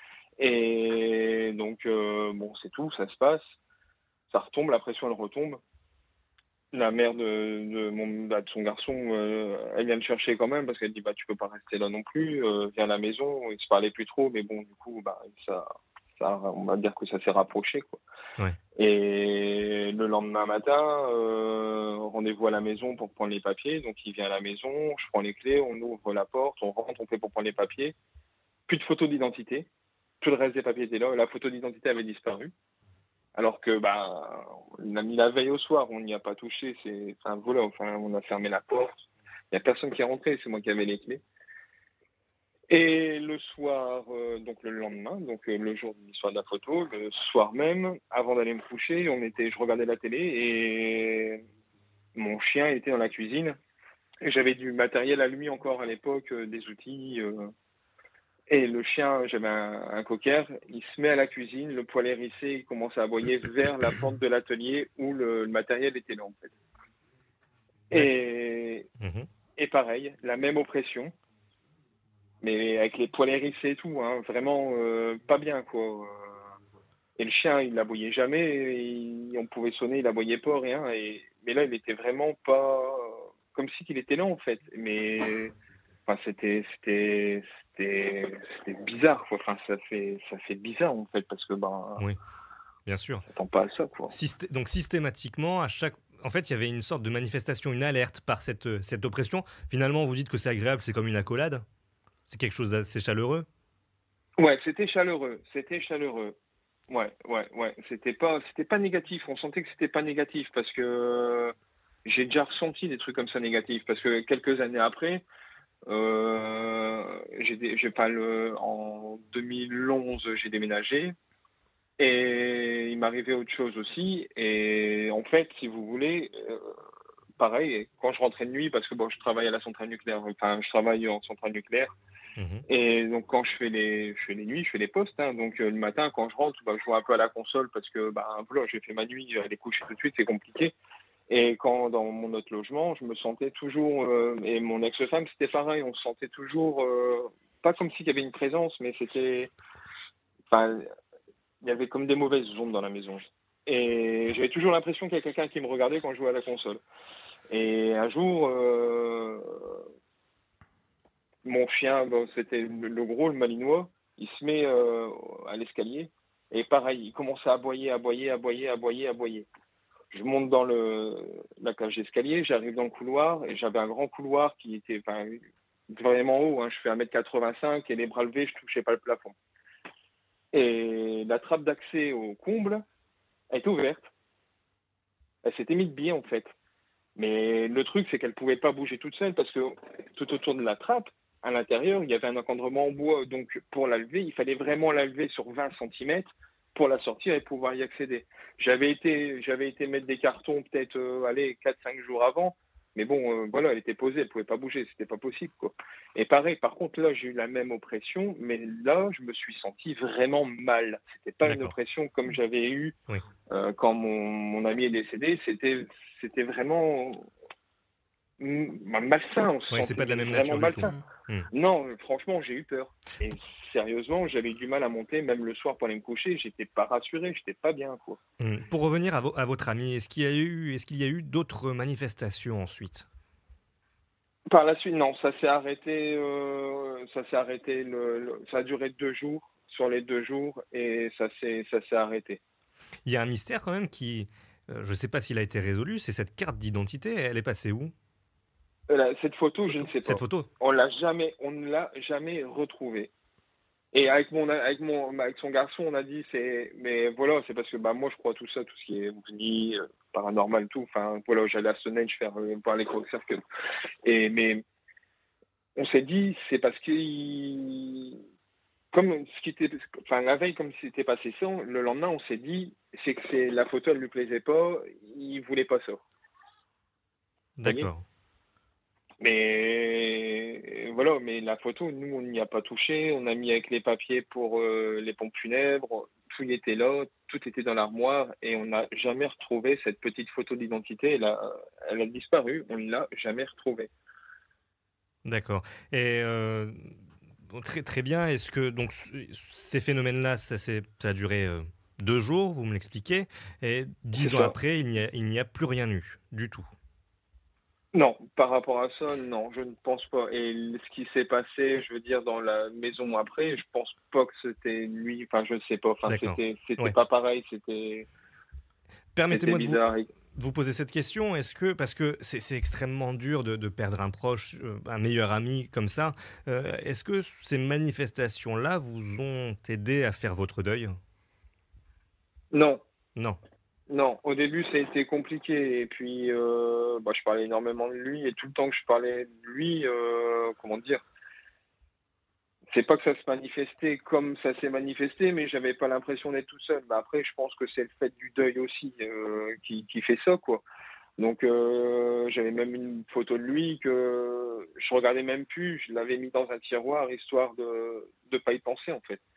Et donc euh, bon, c'est tout, ça se passe. Ça retombe, la pression elle retombe. La mère de, de, mon, bah, de son garçon, euh, elle vient le chercher quand même parce qu'elle dit bah tu peux pas rester là non plus, euh, viens à la maison. Ils se parlaient plus trop, mais bon du coup bah ça, ça on va dire que ça s'est rapproché, quoi. Ouais. Et le lendemain matin, euh, rendez-vous à la maison pour prendre les papiers. Donc il vient à la maison, je prends les clés, on ouvre la porte, on rentre, on fait pour prendre les papiers. Plus de photo d'identité, tout le reste des papiers était là. La photo d'identité avait disparu. Alors que bah on a mis la veille au soir, on n'y a pas touché, c'est enfin voilà, enfin on a fermé la porte. Il n'y a personne qui est rentré, c'est moi qui avais les clés. Et le soir, euh, donc le lendemain, donc euh, le jour de l'histoire de la photo, le soir même, avant d'aller me coucher, on était, je regardais la télé et mon chien était dans la cuisine. Et j'avais du matériel à lui encore à l'époque, euh, des outils. Euh, Et le chien, j'avais un, un cocker, il se met à la cuisine, le poil hérissé, il commence à aboyer vers la porte de l'atelier où le, le matériel était là, en fait. Et, Mhm. et pareil, la même oppression, mais avec les poils hérissés et tout, hein, vraiment euh, pas bien, quoi. Et le chien, il aboyait jamais, et on pouvait sonner, il aboyait pas, rien. Et, mais là, il était vraiment pas comme si qu'il était là, en fait. Mais enfin, c'était, c'était, c'était, c'était bizarre, quoi. Enfin, ça fait, ça fait bizarre, en fait, parce que ben, Oui, bien sûr. on s'attend pas à ça, quoi. Systé- donc systématiquement, à chaque... En fait, il y avait une sorte de manifestation, une alerte par cette, euh, cette oppression. Finalement, vous dites que c'est agréable, c'est comme une accolade. C'est quelque chose d'assez chaleureux. Ouais, c'était chaleureux, c'était chaleureux. Ouais, ouais, ouais. C'était pas, c'était pas négatif. On sentait que c'était pas négatif parce que j'ai déjà ressenti des trucs comme ça négatifs. Parce que quelques années après, euh, j'ai, dé- j'ai pas le, en deux mille onze, j'ai déménagé et il m'arrivait autre chose aussi. Et en fait, si vous voulez, euh, pareil, quand je rentrais de nuit, parce que bon, je travaille à la centrale nucléaire, enfin, je travaille en centrale nucléaire. Mhm. Et donc quand je fais les, je fais les nuits, je fais les postes. Hein, donc euh, le matin, quand je rentre, bah, je joue un peu à la console parce que bah voilà, j'ai fait ma nuit, aller coucher tout de suite, c'est compliqué. Et quand dans mon autre logement, je me sentais toujours, euh, et mon ex-femme, c'était pareil, on se sentait toujours, euh, pas comme s'il y avait une présence, mais c'était, enfin, il y avait comme des mauvaises ondes dans la maison. Et j'avais toujours l'impression qu'il y a quelqu'un qui me regardait quand je jouais à la console. Et un jour, euh, mon chien, bon, c'était le, le gros, le malinois, il se met euh, à l'escalier et pareil, il commence à aboyer, aboyer, aboyer, aboyer, aboyer. Je monte dans le, la cage d'escalier, j'arrive dans le couloir et j'avais un grand couloir qui était enfin, vraiment haut. Hein, je fais un mètre quatre-vingt-cinq et les bras levés, je touchais pas le plafond. Et la trappe d'accès au comble, Elle était ouverte. Elle s'était mise de biais, en fait. Mais le truc, c'est qu'elle pouvait pas bouger toute seule parce que tout autour de la trappe, à l'intérieur, il y avait un encadrement en bois. Donc, pour la lever, il fallait vraiment la lever sur vingt centimètres pour la sortir et pouvoir y accéder. J'avais été, j'avais été mettre des cartons peut-être, euh, allez, quatre cinq jours avant. Mais bon, euh, voilà, elle était posée, elle pouvait pas bouger, c'était pas possible, quoi. Et pareil, par contre, là, j'ai eu la même oppression, mais là, je me suis senti vraiment mal. C'était pas une D'accord. oppression comme j'avais eu Oui. euh, quand mon, mon ami est décédé. C'était, c'était vraiment mm, malsain. On se Ouais, c'est sentait pas de la même vraiment nature du tout. malsain. Hmm. Non, franchement, j'ai eu peur. Et sérieusement, j'avais du mal à monter, même le soir pour aller me coucher, j'étais pas rassuré, j'étais pas bien, quoi. Hmm. Pour revenir à, vo- à votre ami, est-ce qu'il y a eu, est-ce qu'il y a eu d'autres manifestations ensuite? Par la suite, non, ça s'est arrêté, euh, ça s'est arrêté, le, le- ça a duré deux jours, sur les deux jours, et ça s'est, ça s'est arrêté. Il y a un mystère quand même qui, euh, je ne sais pas s'il a été résolu, c'est cette carte d'identité. Elle est passée où? Euh, là, cette photo, je ne sais pas. Cette photo? On l'a jamais, on ne l'a jamais retrouvée. Et avec mon, avec mon, avec son garçon, on a dit c'est, mais voilà, c'est parce que bah moi je crois tout ça, tout ce qui est ovni, euh, paranormal, tout. Enfin voilà, j'allais à Stonehenge faire euh, voir les cercles. Et mais on s'est dit c'est parce que il- comme ce qui était, enfin la veille comme c'était passé ça, le lendemain on s'est dit c'est que c'est la photo elle lui plaisait pas, il voulait pas ça. D'accord. Mais voilà, mais la photo, nous, on n'y a pas touché. On a mis avec les papiers pour euh, les pompes funèbres. Tout y était là, tout était dans l'armoire et on n'a jamais retrouvé cette petite photo d'identité. Elle a, elle a disparu, on ne l'a jamais retrouvée. D'accord. Et euh, bon, très, très bien. Est-ce que donc c- ces phénomènes-là, ça, s'est- ça a duré euh, deux jours, vous me l'expliquez, et dix C'est ans ça. après, il n'y a, il n'y a plus rien eu du tout. Non, par rapport à ça, non, je ne pense pas. Et ce qui s'est passé, je veux dire, dans la maison après, je pense pas que c'était lui. Enfin, je ne sais pas. Enfin, D'accord. c'était, c'était Ouais. pas pareil. C'était, c'était Permettez-moi de vous, bizarre. de vous poser cette question. Est-ce que, parce que c'est c'est extrêmement dur de, de perdre un proche, euh, un meilleur ami comme ça, euh, est-ce que ces manifestations-là vous ont aidé à faire votre deuil? Non. Non. Non, au début, ça a été compliqué. Et puis, euh, bah, je parlais énormément de lui. Et tout le temps que je parlais de lui, euh, comment dire, c'est pas que ça se manifestait comme ça s'est manifesté, mais j'avais pas l'impression d'être tout seul. Bah, après, je pense que c'est le fait du deuil aussi euh, qui, qui fait ça, quoi. Donc, euh, j'avais même une photo de lui que je regardais même plus. Je l'avais mis dans un tiroir, histoire de de pas y penser, en fait.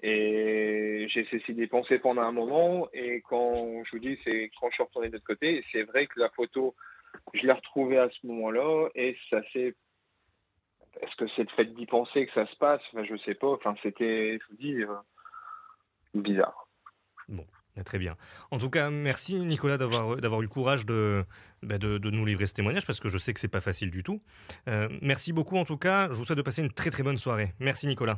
Et j'ai cessé d'y penser pendant un moment. Et quand je vous dis, c'est quand je suis retourné de l'autre côté, et c'est vrai que la photo, je l'ai retrouvée à ce moment-là. Et ça s'est. Est-ce que c'est le fait d'y penser que ça se passe? Enfin, je sais pas. Enfin, c'était, je vous dis, euh, bizarre. Bon, bah, très bien. En tout cas, merci Nicolas d'avoir d'avoir eu le courage de, bah, de, de nous livrer ce témoignage parce que je sais que c'est pas facile du tout. Euh, merci beaucoup en tout cas. Je vous souhaite de passer une très très bonne soirée. Merci Nicolas.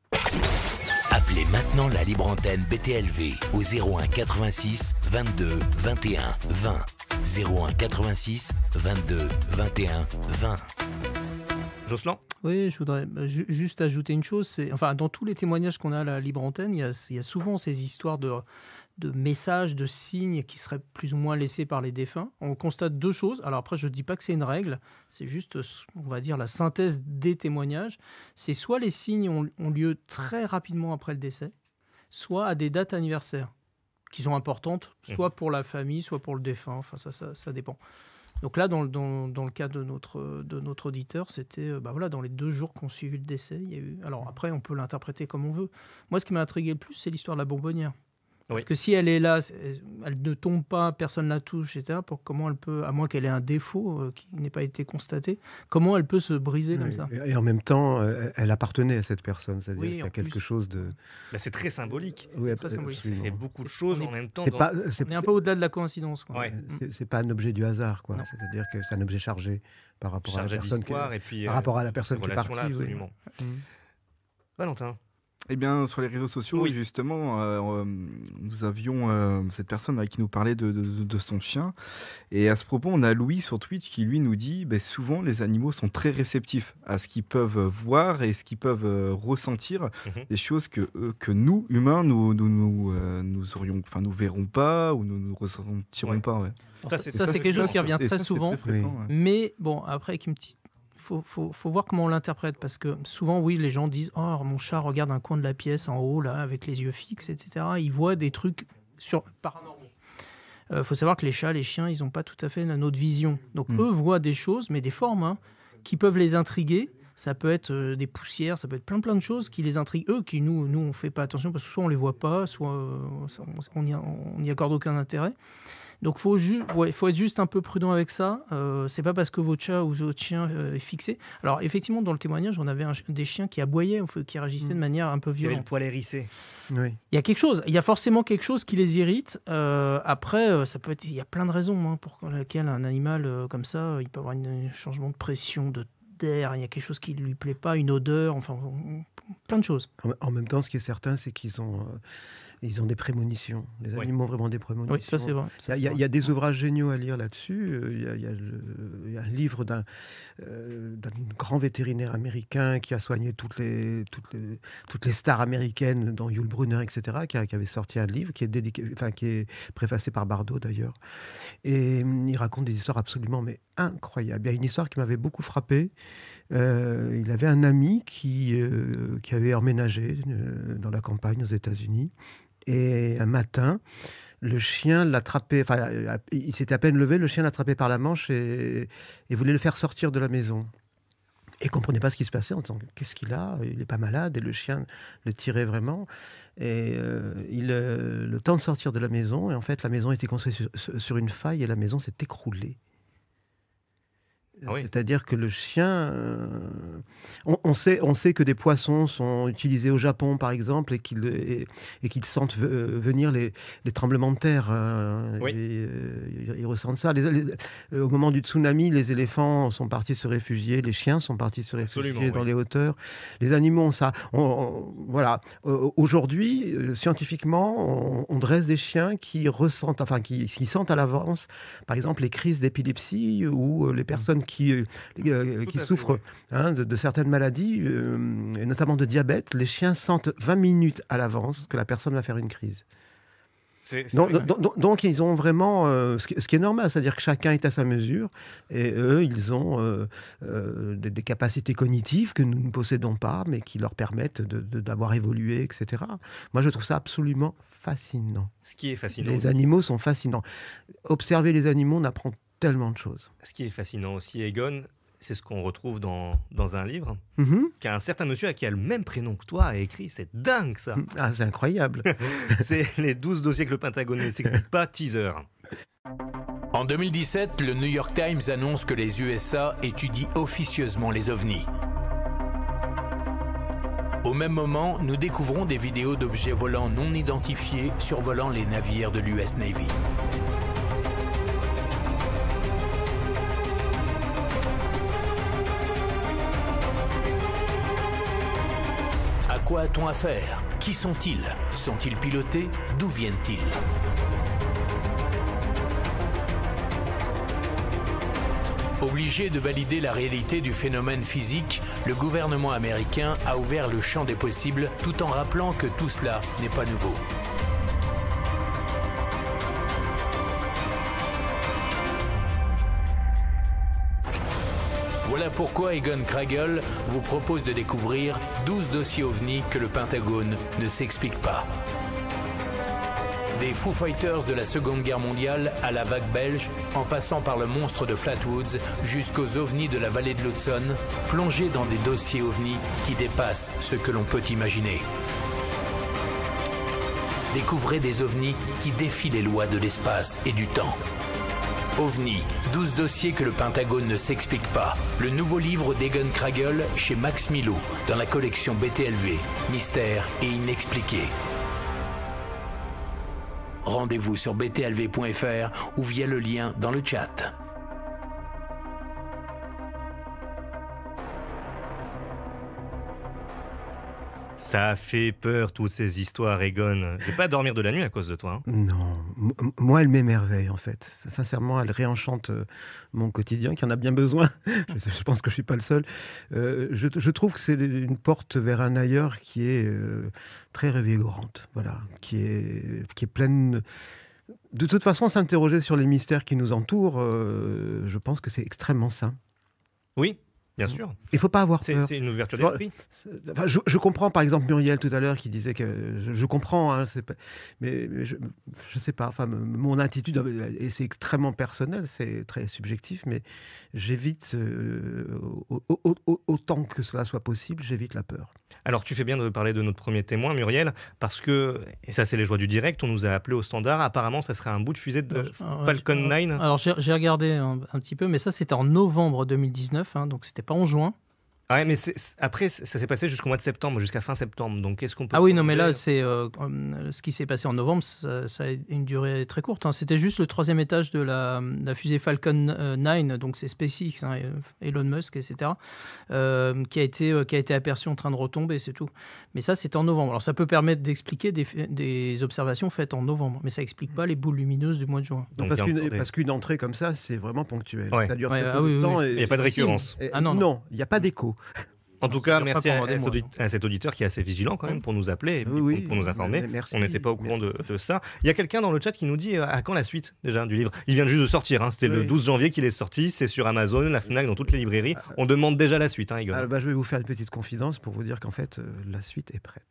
Appelez maintenant la libre antenne B T L V au zéro un quatre-vingt-six vingt-deux vingt et un vingt. zéro un quatre-vingt-six vingt-deux vingt et un vingt. Jocelyn? Oui, je voudrais bah, ju- juste ajouter une chose. C'est, enfin, dans tous les témoignages qu'on a à la libre antenne, il y a, il y a souvent ces histoires de, de messages, de signes qui seraient plus ou moins laissés par les défunts. On constate deux choses. Alors après, je ne dis pas que c'est une règle, c'est juste, on va dire, la synthèse des témoignages. C'est soit les signes ont, ont lieu très rapidement après le décès, soit à des dates anniversaires qui sont importantes, soit pour la famille, soit pour le défunt. Enfin, ça, ça, ça dépend. Donc là, dans, le- dans, dans le cas de notre, de notre auditeur, c'était euh, bah voilà, dans les deux jours qu'on suivi le décès. Il y a eu... Alors après, on peut l'interpréter comme on veut. Moi, ce qui m'a intrigué le plus, c'est l'histoire de la bonbonnière. Parce Oui. que si elle est là, c'est- elle ne tombe pas, personne ne la touche, et cetera. Pour comment elle peut, à moins qu'elle ait un défaut euh, qui n'ait pas été constaté, comment elle peut se briser comme Oui, ça? Et et en même temps, euh, elle appartenait à cette personne. C'est-à-dire Oui, qu'il y en a quelque plus. chose de. Bah, c'est très symbolique. Oui, Très ab- symbolique. Ça fait absolument. beaucoup de choses On est- en même temps. C'est dans- pas, c'est, On est un peu au-delà de la coïncidence, quoi. Ouais. Mm. c'est- c'est pas un objet du hasard, quoi. Non. C'est-à-dire que c'est un objet chargé par rapport à la chargé personne qui, d'histoire et puis par euh, rapport à la cette personne qui est relation-là, partie. oui. absolument. Mm. Valentin? Eh bien, sur les réseaux sociaux, Oui. justement, euh, euh, nous avions euh, cette personne là, qui nous parlait de, de- de son chien. Et à ce propos, on a Louis sur Twitch qui, lui, nous dit ben, souvent, les animaux sont très réceptifs à ce qu'ils peuvent voir et ce qu'ils peuvent euh, ressentir. Mhm. Des choses que, euh, que nous, humains, nous, nous, nous, euh, nous aurions, enfin, nous verrons pas ou nous ne ressentirons Ouais. pas. Ouais. Ça, Ça, c'est- ça, ça, c'est c'est quelque chose clair. qui revient Et très ça, c'est souvent. très fréquent, ouais. Mais bon, après, avec une petite. Faut, faut, faut voir comment on l'interprète. Parce que souvent, oui, les gens disent oh, mon chat regarde un coin de la pièce en haut, là, avec les yeux fixes, et cetera. Ils voient des trucs sur... paranormaux. Il faut savoir que les chats, les chiens, ils n'ont pas tout à fait la- notre vision. Donc, Mm. eux voient des choses, mais des formes, hein, qui peuvent les intriguer. Ça peut être euh, des poussières, ça peut être plein plein de choses qui les intriguent. Eux, qui nous, nous on fait pas attention parce que soit on les voit pas, soit euh, on n'y on n'y accorde aucun intérêt. Donc faut ju- ouais, faut être juste un peu prudent avec ça. Euh, c'est pas parce que votre chat ou votre chien euh, est fixé. Alors effectivement, dans le témoignage, on avait un ch- des chiens qui aboyaient, ou qui réagissaient de Mm. manière un peu Il y avait le violente. poil hérissé. Oui. Il y a quelque chose, il y a forcément quelque chose qui les irrite. Euh, après, euh, ça peut être, il y a plein de raisons hein, pour lesquelles un animal euh, comme ça, il peut avoir une- un changement de pression, de d'air, il y a quelque chose qui lui plaît pas, une odeur, enfin on- plein de choses. En, en même temps, ce qui est certain, c'est qu'ils ont, euh, ils ont des prémonitions. Les Oui. animaux ont vraiment des prémonitions. Oui, ça c'est vrai. Il y Ça, a- c'est il y, a- vrai. il y a des ouvrages géniaux à lire là-dessus. Euh, Il y a, il y a le- il y a un livre d'un euh, d'un grand vétérinaire américain qui a soigné toutes les, toutes les, toutes les stars américaines, dont Yul Brynner, et cetera, qui, a- qui avait sorti un livre qui est, dédié, enfin, qui est préfacé par Bardot d'ailleurs. Et hum, il raconte des histoires absolument mais incroyables. Il y a une histoire qui m'avait beaucoup frappé. Euh, il avait un ami qui, euh, qui avait emménagé euh, dans la campagne aux États-Unis. Et un matin, le chien l'attrapait, enfin, euh, il s'était à peine levé, le chien l'attrapait par la manche et, et voulait le faire sortir de la maison. Et comprenait pas ce qui se passait en disant qu'est-ce qu'il a, il n'est pas malade, et le chien le tirait vraiment. Et euh, il, euh, le temps de sortir de la maison, et en fait la maison était construite sur, sur une faille et la maison s'est écroulée. Ah oui. C'est-à-dire que le chien, euh, on, on sait, on sait que des poissons sont utilisés au Japon, par exemple, et qu'ils et, et qu'ils sentent ve- euh, venir les, les tremblements de terre. hein. Oui. Et, euh, ils, ils ressentent ça. Les- les- euh, au moment du tsunami, les éléphants sont partis se réfugier, les chiens sont partis se réfugier Absolument, dans oui. les hauteurs. Les animaux ont ça. On- on- voilà. Euh, Aujourd'hui, euh, scientifiquement, on, on dresse des chiens qui ressentent, enfin, qui, qui sentent à l'avance, par exemple, les crises d'épilepsie ou euh, les personnes qui, euh, euh, Tout qui à fait, souffrent oui. hein, de, de certaines maladies, euh, et notamment de diabète. Les chiens sentent vingt minutes à l'avance que la personne va faire une crise. C'est- c'est Donc, vrai que- donc- donc- donc, ils ont vraiment euh, ce, qui, ce qui est normal, c'est-à-dire que chacun est à sa mesure, et eux, ils ont euh, euh, des, des capacités cognitives que nous ne possédons pas, mais qui leur permettent de- de- d'avoir évolué, et cetera. Moi, je trouve ça absolument fascinant. Ce qui est fascinant. Les animaux sont fascinants. Observer les animaux, on apprend tellement de choses. Ce qui est fascinant aussi, Egon, c'est ce qu'on retrouve dans, dans un livre Mhm. qu'un certain monsieur qui a le même prénom que toi a écrit. C'est dingue ça. Ah, c'est incroyable. C'est les douze dossiers que le Pentagone ne s'explique pas, teaser. En deux mille dix-sept, le New York Times annonce que les U S A étudient officieusement les ovnis. Au même moment, nous découvrons des vidéos d'objets volants non identifiés survolant les navires de l'U S Navy. À quoi a-t-on affaire? Qui sont-ils? Sont-ils pilotés? D'où viennent-ils? Obligé de valider la réalité du phénomène physique, le gouvernement américain a ouvert le champ des possibles tout en rappelant que tout cela n'est pas nouveau. Voilà pourquoi Egon Kragel vous propose de découvrir douze dossiers ovnis que le Pentagone ne s'explique pas. Des Foo Fighters de la Seconde Guerre mondiale à la vague belge, en passant par le monstre de Flatwoods jusqu'aux ovnis de la vallée de l'Hudson, plongez dans des dossiers ovnis qui dépassent ce que l'on peut imaginer. Découvrez des ovnis qui défient les lois de l'espace et du temps. OVNI, douze dossiers que le Pentagone ne s'explique pas. Le nouveau livre d'Egon Kragel chez Max Milou, dans la collection B T L V, Mystère et Inexpliqué. Rendez-vous sur b t l v point f r ou via le lien dans le chat. Ça a fait peur, toutes ces histoires, Egon. Je vais pas dormir de la nuit à cause de toi. hein. Non, M- moi elle m'émerveille en fait. Sincèrement, elle réenchante euh, mon quotidien, qui en a bien besoin. je, je pense que je suis pas le seul. Euh, je, je trouve que c'est une porte vers un ailleurs qui est euh, très revigorante, voilà, qui est, qui est pleine. De toute façon, s'interroger sur les mystères qui nous entourent, euh, je pense que c'est extrêmement sain. Oui, bien sûr. Il faut pas avoir C'est peur. c'est une ouverture Tu vois, d'esprit. Enfin, je, je comprends par exemple Muriel tout à l'heure qui disait que je, je comprends, hein, c'est pas- mais, mais je, je sais pas. Enfin, m- mon attitude euh, et c'est extrêmement personnel, c'est très subjectif, mais j'évite euh, au- au- au- au- autant que cela soit possible, j'évite la peur. Alors, tu fais bien de parler de notre premier témoin, Muriel, parce que, et ça c'est les joies du direct, on nous a appelé au standard, apparemment ça serait un bout de fusée de Ah ouais, Falcon euh, neuf. Alors j'ai j'ai regardé un, un petit peu, mais ça c'était en novembre deux mille dix-neuf, hein, donc c'était pas en juin. Ah ouais, mais c'est- c'est- après, c'est- ça s'est passé jusqu'au mois de septembre, jusqu'à fin septembre, donc qu'est-ce qu'on peut... Ah oui, non, mais là, prolonger c'est euh, euh, ce qui s'est passé en novembre, ça, ça a une durée très courte. hein. C'était juste le troisième étage de la, la fusée Falcon euh, neuf, donc c'est SpaceX, hein, et- Elon Musk, et cetera, euh, qui, a été, euh, qui a été aperçu en train de retomber, c'est tout. Mais ça, c'était en novembre. Alors ça peut permettre d'expliquer des, fa- des observations faites en novembre, mais ça explique pas les boules lumineuses du mois de juin. Donc, parce il y a qu'une encore des- parce qu'une entrée comme ça, c'est vraiment ponctuel. Ouais. Ça dure Ouais, très ah peu oui, de oui, temps. oui. et- Il n'y a pas de Si, récurrence. mais- et- Ah non, non. il n'y a pas d'écho. En tout Ça cas, dure pas merci à, pendant des à mois, cet audi- non. à cet auditeur qui est assez vigilant quand même pour nous appeler et puis Oui, pour, pour nous oui, informer. merci, On n'était pas au courant de, merci. de ça. Il y a quelqu'un dans le chat qui nous dit euh, à quand la suite déjà du livre. Il vient juste de sortir, hein. C'était le Oui. douze janvier qu'il est sorti, c'est sur Amazon, la Fnac, dans toutes les librairies. On demande déjà la suite, hein, Egon. Ah, bah, je vais vous faire une petite confidence pour vous dire qu'en fait, euh, la suite est prête.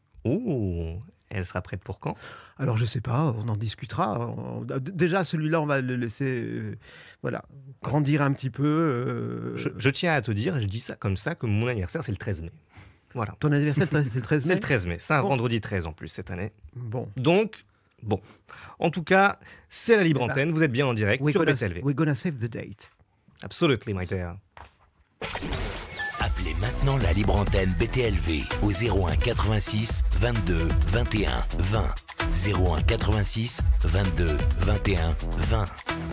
Oh, elle sera prête pour quand? Alors je sais pas, on en discutera. On- d- Déjà celui-là, on va le laisser, euh, voilà, grandir un petit peu. euh, je, je tiens à te dire, et je dis ça comme ça, que mon anniversaire c'est le treize mai. Voilà. Ton anniversaire, c'est le treize C'est mai. le treize mai, c'est un Bon. vendredi treize en plus cette année. Bon. Donc, bon. En tout cas, c'est la libre Eh ben, antenne, vous êtes bien en direct We're sur gonna, B T L V. we're gonna save the date. Absolutely, my dear. Appelez maintenant la libre antenne B T L V au zéro un quatre-vingt-six vingt-deux vingt et un vingt. zéro un quatre-vingt-six vingt-deux vingt et un vingt.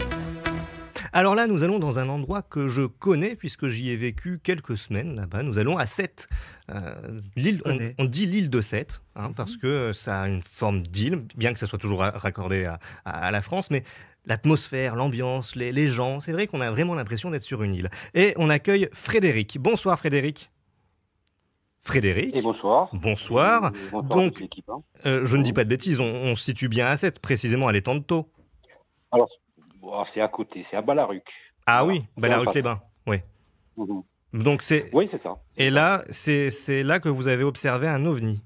Alors là, nous allons dans un endroit que je connais puisque j'y ai vécu quelques semaines là-bas. Nous allons à Sète. Euh, l'île- on, connais. on dit l'île de Sète hein, parce que ça a une forme d'île, bien que ça soit toujours ra- raccordé à, à- à la France, mais l'atmosphère, l'ambiance, les, les gens, c'est vrai qu'on a vraiment l'impression d'être sur une île. Et on accueille Frédéric. Bonsoir Frédéric. Frédéric. Et bonsoir. Bonsoir. Et bonsoir Donc, à toute l'équipe, hein. Euh, je ne dis pas de bêtises, on, on se situe bien à Sète, précisément à l'étang de Thau. Alors, bon, c'est à côté, c'est à Balaruc. Ah Voilà. oui, Ballaruc-les-Bains. Oui. Mhm. Donc c'est Oui, c'est ça. et là c'est c'est là que vous avez observé un ovni.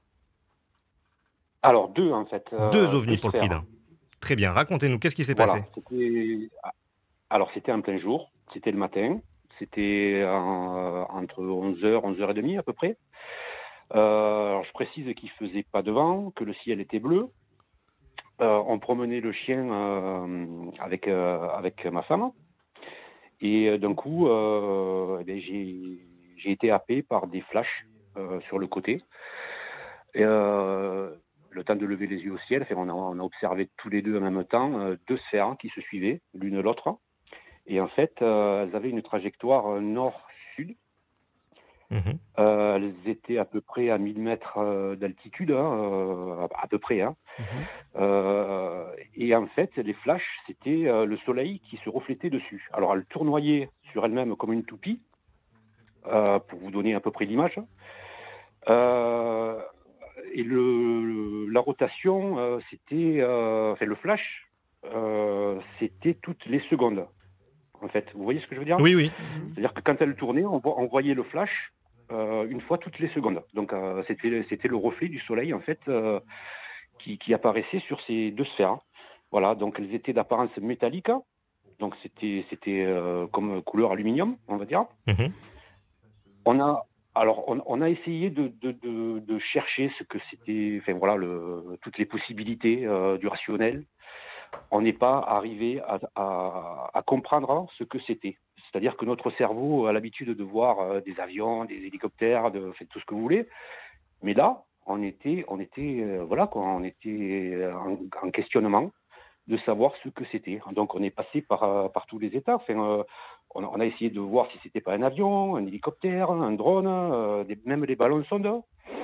Alors, deux en fait. euh, Deux ovnis deux pour le sphères. prix d'un. Très bien. Racontez-nous qu'est-ce qui s'est Voilà, passé. c'était... Alors, c'était en plein jour, c'était le matin, c'était euh, entre onze heures, onze heures trente à peu près. Euh, alors, je précise qu'il faisait pas de vent, que le ciel était bleu. Euh, on promenait le chien euh, avec, euh, avec ma femme. Et euh, d'un coup, euh, eh bien, j'ai, j'ai été happé par des flashs euh, sur le côté. Et, euh, le temps de lever les yeux au ciel, enfin, on, a, on a observé tous les deux en même temps euh, deux sphères qui se suivaient l'une l'autre. Et en fait, euh, elles avaient une trajectoire euh, nord-sud. Mhm. Euh, elles étaient à peu près à mille mètres euh, d'altitude, hein, euh, à, à peu près. Hein. Mhm. Euh, et en fait, les flashs, c'était euh, le soleil qui se reflétait dessus. Alors, elles tournoyaient sur elles-mêmes comme une toupie, euh, pour vous donner à peu près l'image. Euh, et le, la rotation, euh, c'était, euh, enfin, le flash, euh, c'était toutes les secondes. En fait, vous voyez ce que je veux dire? Oui oui. C'est-à-dire que quand elle tournait, on, vo- on voyait le flash euh, une fois toutes les secondes. Donc euh, c'était c'était le reflet du soleil en fait euh, qui, qui apparaissait sur ces deux sphères. Voilà, donc elles étaient d'apparence métallique. Donc c'était c'était euh, comme couleur aluminium, on va dire. Mhm. On a alors on, on a essayé de, de, de, de chercher ce que c'était, enfin voilà, le, toutes les possibilités euh, du rationnel. On n'est pas arrivé à, à, à comprendre ce que c'était. C'est-à-dire que notre cerveau a l'habitude de voir euh, des avions, des hélicoptères, de faites tout ce que vous voulez. Mais là, on était, on était, euh, voilà quoi, on était en, en questionnement de savoir ce que c'était. Donc on est passé par, euh, par tous les états. Enfin, euh, on, a, on a essayé de voir si c'était pas un avion, un hélicoptère, un drone, euh, des, même des ballons sondes.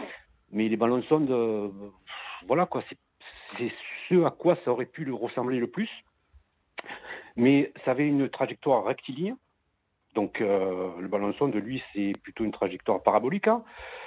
Mais les ballons sondes, euh, voilà quoi, c'est, c'est ce à quoi ça aurait pu le ressembler le plus. Mais ça avait une trajectoire rectiligne. Donc euh, le ballon sonde, lui, c'est plutôt une trajectoire parabolique. Hein.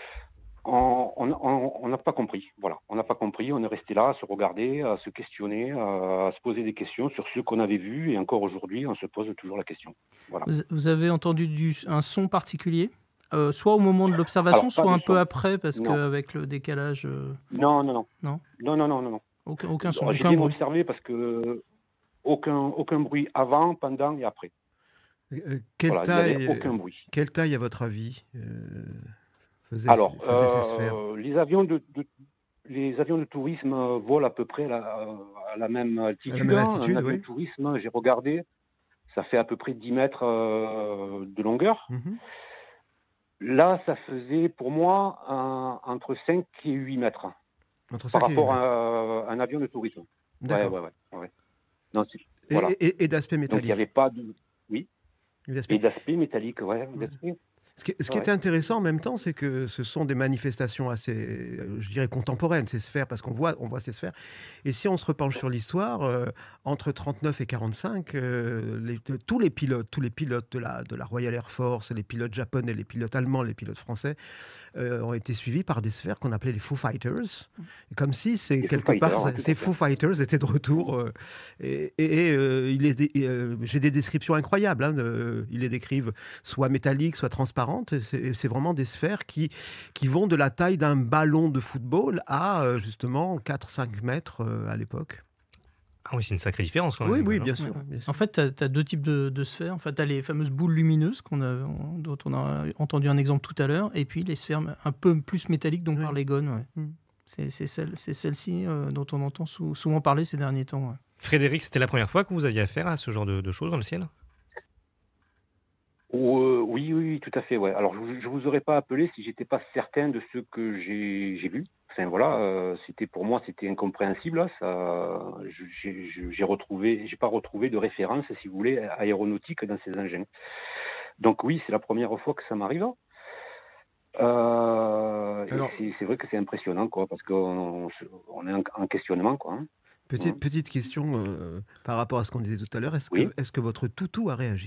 On n'a pas compris. Voilà, on n'a pas compris. On est resté là à se regarder, à se questionner, à, à se poser des questions sur ce qu'on avait vu. Et encore aujourd'hui, on se pose toujours la question. Voilà. Vous, vous avez entendu du, un son particulier, euh, soit au moment de l'observation, soit un peu son. après, parce qu'avec le décalage. Euh... Non, non, non. Non, non, non, non, non. non. Aucun, aucun son. J'ai bien observé parce que aucun, aucun bruit avant, pendant et après. Euh, quelle, voilà, taille, aucun bruit. Quelle taille, à votre avis, euh, faisait, Alors, faisait euh, ces sphères ? les avions de, de les avions de tourisme volent à peu près à la, à la même altitude. À la même altitude, Un avion oui. de tourisme, j'ai regardé, ça fait à peu près dix mètres euh, de longueur. Mm-hmm. Là, ça faisait pour moi un, entre cinq et huit mètres entre par rapport à, à un avion de tourisme. D'accord. Ouais, ouais, ouais, ouais. Non, c'est, et, voilà. et, et d'aspect métallique. Donc il n'y avait pas de. Oui. Et d'aspect, et d'aspect métallique, ouais. ouais. D'aspect. Ce qui, ce qui ouais. est intéressant en même temps, c'est que ce sont des manifestations assez, je dirais, contemporaines, ces sphères, parce qu'on voit, on voit ces sphères. Et si on se repenche sur l'histoire, euh, entre trente-neuf et quarante-cinq, euh, les, de, tous les pilotes, tous les pilotes de la, de la Royal Air Force, les pilotes japonais, les pilotes allemands, les pilotes français, euh, ont été suivis par des sphères qu'on appelait les Foo Fighters. Et comme si, c'est les quelque part, fighters, ces Foo Fighters étaient de retour. Euh, et et, et euh, il est, euh, j'ai des descriptions incroyables. Hein, de, ils les décrivent soit métalliques, soit transparentes. C'est, c'est vraiment des sphères qui, qui vont de la taille d'un ballon de football à euh, justement quatre à cinq mètres euh, à l'époque. Ah oui, c'est une sacrée différence quand même. Oui, oui, non bien sûr, bien sûr. En fait, tu as deux types de, de sphères. En fait, tu as les fameuses boules lumineuses qu'on a, dont on a entendu un exemple tout à l'heure, et puis les sphères un peu plus métalliques, donc Oui. par les gones. Ouais. Mm. C'est, c'est, celle, c'est celle-ci euh, dont on entend sou, souvent parler ces derniers temps. Ouais. Frédéric, c'était la première fois que vous aviez affaire à ce genre de, de choses dans le ciel ? Euh, oui, oui, tout à fait. Ouais. Alors, je ne vous aurais pas appelé si j'étais pas certain de ce que j'ai, j'ai vu. Enfin voilà, euh, c'était pour moi, c'était incompréhensible. Là, ça, j'ai, j'ai retrouvé, j'ai pas retrouvé de référence, si vous voulez, aéronautique dans ces engins. Donc oui, c'est la première fois que ça m'arrive. Euh, Alors, et c'est, c'est vrai que c'est impressionnant, quoi, parce qu'on on est en, en questionnement, quoi. Hein. Petite, mmh. petite question euh, par rapport à ce qu'on disait tout à l'heure. Est-ce, oui. que, est-ce que votre toutou a réagi ?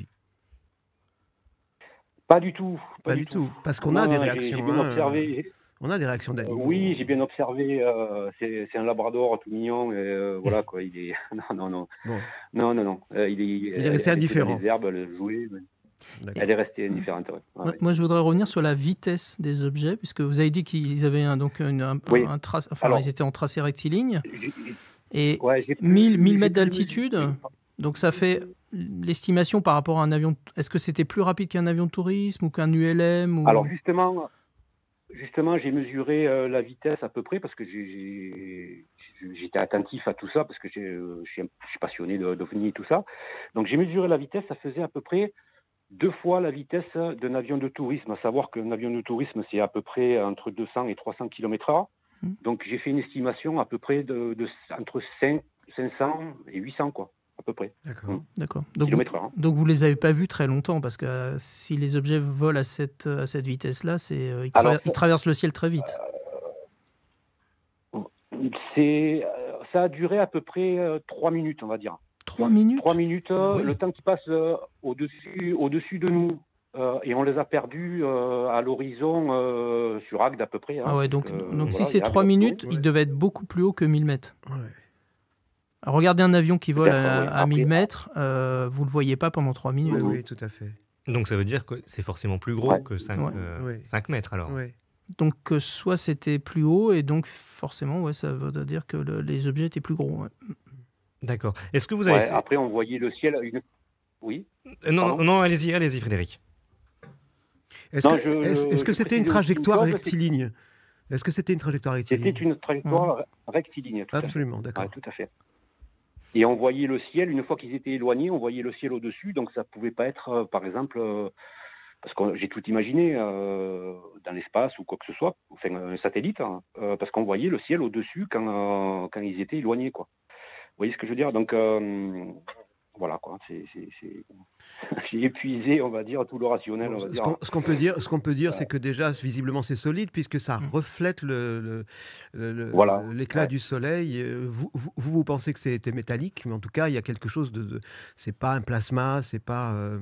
Pas du tout. Pas, pas du tout. tout. Parce qu'on non, a des réactions. J'ai, j'ai bien hein, observé. On a des réactions d'animaux. Euh, oui, j'ai bien observé. Euh, c'est, c'est un labrador tout mignon. Et, euh, voilà quoi. Il est. Non, non, non. Bon. Non, non, non. Euh, il est. Il est resté indifférent. Dans les herbes, le jouer. Mais... Elle est restée indifférente. Ouais. Moi, moi, je voudrais revenir sur la vitesse des objets, puisque vous avez dit qu'ils avaient un, donc une, un, oui. un trace. Enfin, Alors, ils étaient en tracé rectiligne. J'ai, et ouais, j'ai mille, mille mètres d'altitude. Donc ça fait l'estimation par rapport à un avion. Est-ce que c'était plus rapide qu'un avion de tourisme ou qu'un U L M ou... Alors justement, justement, j'ai mesuré euh, la vitesse à peu près parce que j'ai, j'ai, j'étais attentif à tout ça parce que j'ai, euh, je, suis, je suis passionné d'OVNI et tout ça. Donc j'ai mesuré la vitesse, ça faisait à peu près deux fois la vitesse d'un avion de tourisme. À savoir qu'un avion de tourisme, c'est à peu près entre deux cents et trois cents kilomètres heure. Mmh. Donc j'ai fait une estimation à peu près de, de entre cinq cents et huit cents quoi. À peu près. D'accord. Mmh. D'accord. Donc, vous, hein. donc vous les avez pas vus très longtemps parce que euh, si les objets volent à cette à cette vitesse-là, c'est euh, ils, traver- Alors, ils traversent le ciel très vite. Euh, c'est ça a duré à peu près euh, trois minutes, on va dire. Trois minutes. Trois minutes. Euh, oui. Le temps qui passe euh, au-dessus au-dessus de nous. Euh, et on les a perdus euh, à l'horizon euh, sur Agde à peu près. Hein, ah ouais, donc, euh, donc voilà, si c'est trois minutes, ouais. il devait être beaucoup plus haut que mille mètres. Ouais. Regardez un avion qui vole à, à mille mètres, euh, vous ne le voyez pas pendant trois minutes. Oui, oui, tout à fait. Donc ça veut dire que c'est forcément plus gros ouais. que cinq, ouais. euh, ouais. cinq mètres alors. Ouais. Donc euh, soit c'était plus haut et donc forcément ouais, ça veut dire que le, les objets étaient plus gros. Ouais. D'accord. Est-ce que vous avez... Ouais, après on voyait le ciel... Une... Oui euh, Non, Pardon non, allez-y, allez-y Frédéric. Est-ce non, que, je, est-ce, est-ce que c'était une trajectoire une rectiligne c'est... Est-ce que c'était une trajectoire rectiligne C'était une trajectoire ouais. rectiligne. Tout Absolument, d'accord. Ouais, tout à fait. Et on voyait le ciel, une fois qu'ils étaient éloignés, on voyait le ciel au-dessus, donc ça pouvait pas être, euh, par exemple, euh, parce que j'ai tout imaginé, euh, dans l'espace ou quoi que ce soit, enfin un satellite, hein, euh, parce qu'on voyait le ciel au-dessus quand, euh, quand ils étaient éloignés, quoi. Vous voyez ce que je veux dire ? Donc, euh, voilà, quoi. C'est, c'est, c'est... J'ai épuisé, on va dire, tout le rationnel. On va Ce dire. qu'on, ce qu'on peut dire, ce qu'on peut dire, Ouais. c'est que déjà, visiblement, c'est solide puisque ça reflète le, le- le- le- Voilà. l'éclat Ouais. du soleil. Euh, Vous, vous, vous vous pensez que c'était métallique, mais en tout cas, il y a quelque chose de. de- c'est pas un plasma, c'est pas. euh,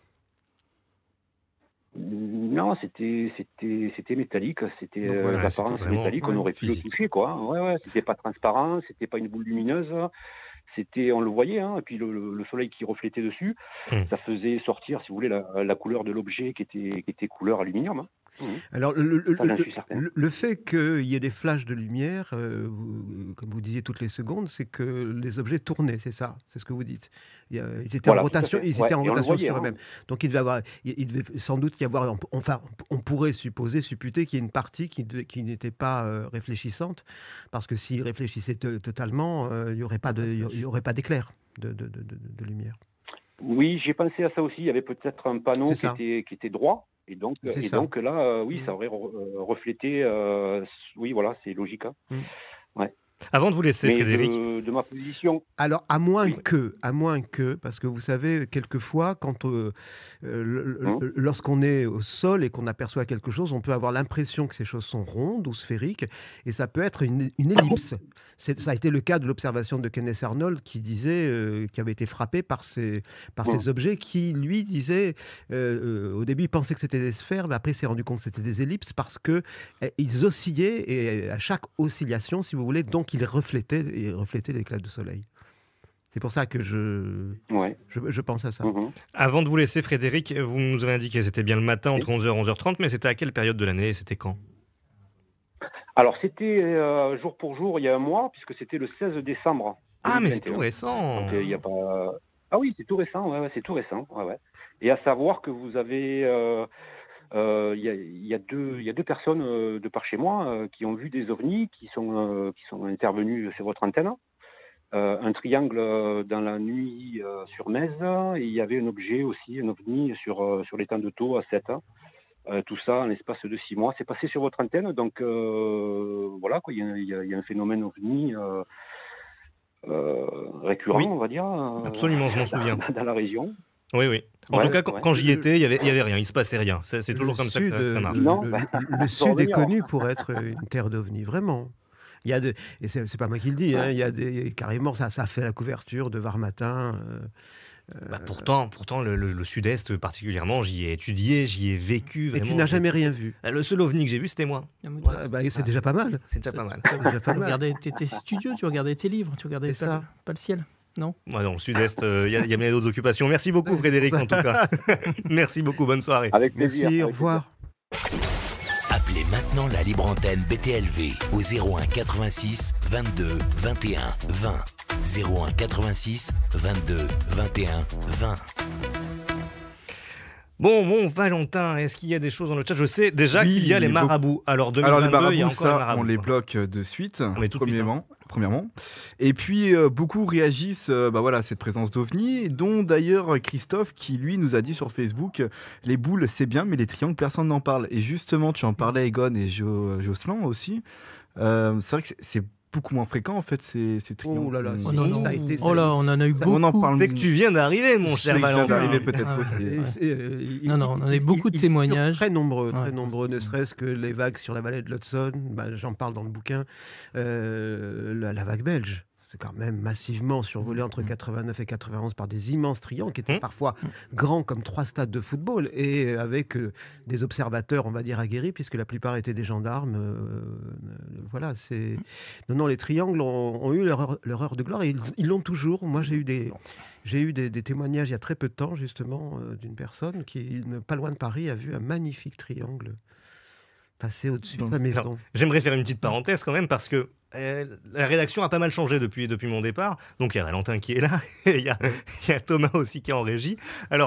Non, c'était, c'était, c'était métallique. C'était Donc euh, voilà, d'apparence c'était vraiment, métallique. On ouais, aurait pu le physique. toucher, quoi. Ouais, ouais. C'était pas transparent. C'était pas une boule lumineuse. C'était, on le voyait, hein. Et puis le, le- le soleil qui reflétait dessus, Hmm. ça faisait sortir, si vous voulez, la, la couleur de l'objet qui était, qui était couleur aluminium, hein. Mhm. Alors, le, le- Ça, j'en le- suis certain. le- le fait qu'il y ait des flashs de lumière, euh, vous- comme vous disiez toutes les secondes, c'est que les objets tournaient, c'est ça, c'est ce que vous dites. Il y a- ils étaient Voilà, en tout à rotation, fait. ils Ouais, étaient en et on le rotation voyait, sur hein. eux-mêmes. Donc, il devait avoir, il, il devait sans doute y avoir, enfin, on pourrait supposer, supputer qu'il y ait une partie qui, de- qui n'était pas euh, réfléchissante, parce que s'ils réfléchissaient to- totalement, euh, il n'y aurait pas de, il y aurait pas d'éclair de, de, de- de- de lumière. Oui, j'ai pensé à ça aussi. Il y avait peut-être un panneau C'est qui ça. était, qui était droit. Et donc, C'est et ça. donc là, euh, oui, Mm. ça aurait re- euh, reflété. euh, oui, voilà, c'est logique, hein. Mm. Ouais. Avant de vous laisser, Mais Frédéric, de, de ma position, Alors, à moins Oui. que, à moins que, parce que vous savez, quelquefois, quand euh, euh, le- le- Hein lorsqu'on est au sol et qu'on aperçoit quelque chose, on peut avoir l'impression que ces choses sont rondes ou sphériques, et ça peut être une, une ellipse. C'est- ça a été le cas de l'observation de Kenneth Arnold, qui disait, euh, qui avait été frappé par ces, par Hein ces objets, qui lui disait, euh, euh, au début, il pensait que c'était des sphères, mais après, il s'est rendu compte que c'était des ellipses parce que euh, ils oscillaient, et à chaque oscillation, si vous voulez, donc ils reflétaient, ils reflétaient l'éclat du soleil. C'est pour ça que je, ouais. je, je pense à ça. Mhm. avant de vous laisser, Frédéric, vous nous avez indiqué que c'était bien le matin entre onze heures et onze heures trente, mais c'était à quelle période de l'année et c'était quand? Alors, c'était euh, jour pour jour, il y a un mois, puisque c'était le seize décembre. Ah, mais c'est deux mille vingt et un. tout récent. Donc, euh, il y a pas. Ah oui, c'est tout récent, ouais, ouais, c'est tout récent. Ouais, ouais. Et à savoir que vous avez. euh, euh, Il y, a, il y, a deux- il y a deux personnes euh, de par chez moi euh, qui ont vu des ovnis qui sont, euh, qui sont intervenus sur votre antenne. Euh, un triangle euh, dans la nuit euh, sur Metz, et il y avait un objet aussi, un ovni sur, euh, sur l'étang de Thau à sept. Euh, tout ça en l'espace de six mois. C'est passé sur votre antenne, donc euh, voilà, quoi, il y, a- il y a il y a un phénomène ovni euh, euh, récurrent, Oui, on va dire. euh, absolument, je m'en dans- souviens. Dans la région. Oui, oui. En Ouais, tout cas, quand, ouais. quand j'y étais, il y avait, il y avait rien, il se passait rien. C'est c'est toujours Le comme ça que sud, ça, que ça euh, marche. Le, Non, le- bah, le- le faut sud est revenir. connu pour être une terre d'ovnis, vraiment. Il y a de, et c'est c'est pas moi qui le dis, hein, il y a des, carrément, ça, ça fait la couverture de Var Matin. euh, Bah, pourtant, pourtant le, le- le sud-est particulièrement, j'y ai étudié, j'y ai vécu et vraiment. tu n'as jamais rien vu. Le seul ovni que j'ai vu, c'était moi. Ah, mais Ah, bah, c'est déjà pas mal. C'est déjà pas mal. C'est déjà pas Tu mal. regardais tes, tes studios, tu regardais tes livres, tu regardais C'est pas, ça. le- pas le ciel. Non. Moi, dans le sud-est, il y, a- y a bien d'autres occupations. Merci beaucoup, Ouais, Frédéric, c'est en tout cas. Merci beaucoup, bonne soirée. Avec plaisir. Merci, au avec revoir. Appelez maintenant la libre antenne B T L V au zéro un quatre-vingt-six vingt-deux vingt et un vingt. zéro un quatre-vingt-six vingt-deux vingt et un vingt. Bon, bon, Valentin, est-ce qu'il y a des choses dans le chat? Je sais déjà Oui, qu'il y a les beaucoup. marabouts. Alors, Alors les deux mille vingt-deux, il y a marabouts, encore les ça, marabouts. on les quoi. bloque de suite, Mais tout de suite, premièrement. premièrement. Et puis, euh, beaucoup réagissent euh, bah voilà, à cette présence d'ovnis, dont d'ailleurs Christophe, qui lui nous a dit sur Facebook, euh, les boules c'est bien, mais les triangles, personne n'en parle. Et justement, tu en parlais, Egon et Jo- Jocelyn aussi. Euh, c'est vrai que c'est- c'est beaucoup moins fréquent, en fait, ces, ces triangles. Oh là là, qu'on- Oh si, non, non. ça a été- Oh là, on en a eu ça- beaucoup. on en parle. C'est que tu viens d'arriver, mon Je cher sais que je viens Valentin. d'arriver peut-être Ah, aussi. Et ouais. c'est, euh, il- Non, non, on en a eu il- beaucoup de il- témoignages. Très nombreux, très Ouais. nombreux, ne serait-ce que les vagues sur la vallée de l'Hudson, bah, j'en parle dans le bouquin, euh, la, la vague belge. C'est quand même massivement survolé entre quatre-vingt-neuf et quatre-vingt-onze par des immenses triangles qui étaient Mmh. parfois grands comme trois stades de football et euh, avec euh, des observateurs, on va dire, aguerris, puisque la plupart étaient des gendarmes. euh, euh, voilà, c'est... Non, non, les triangles ont, ont eu leur, heure- leur heure de gloire et ils ils l'ont toujours. Moi, j'ai eu des... J'ai eu des, des témoignages il y a très peu de temps, justement, euh, d'une personne qui, ne- pas loin de Paris, a vu un magnifique triangle passer au-dessus de sa maison. J'aimerais faire une petite parenthèse quand même parce que euh, la rédaction a pas mal changé depuis, depuis mon départ. Donc il y a Valentin qui est là et il y a, il y a Thomas aussi qui est en régie. Alors,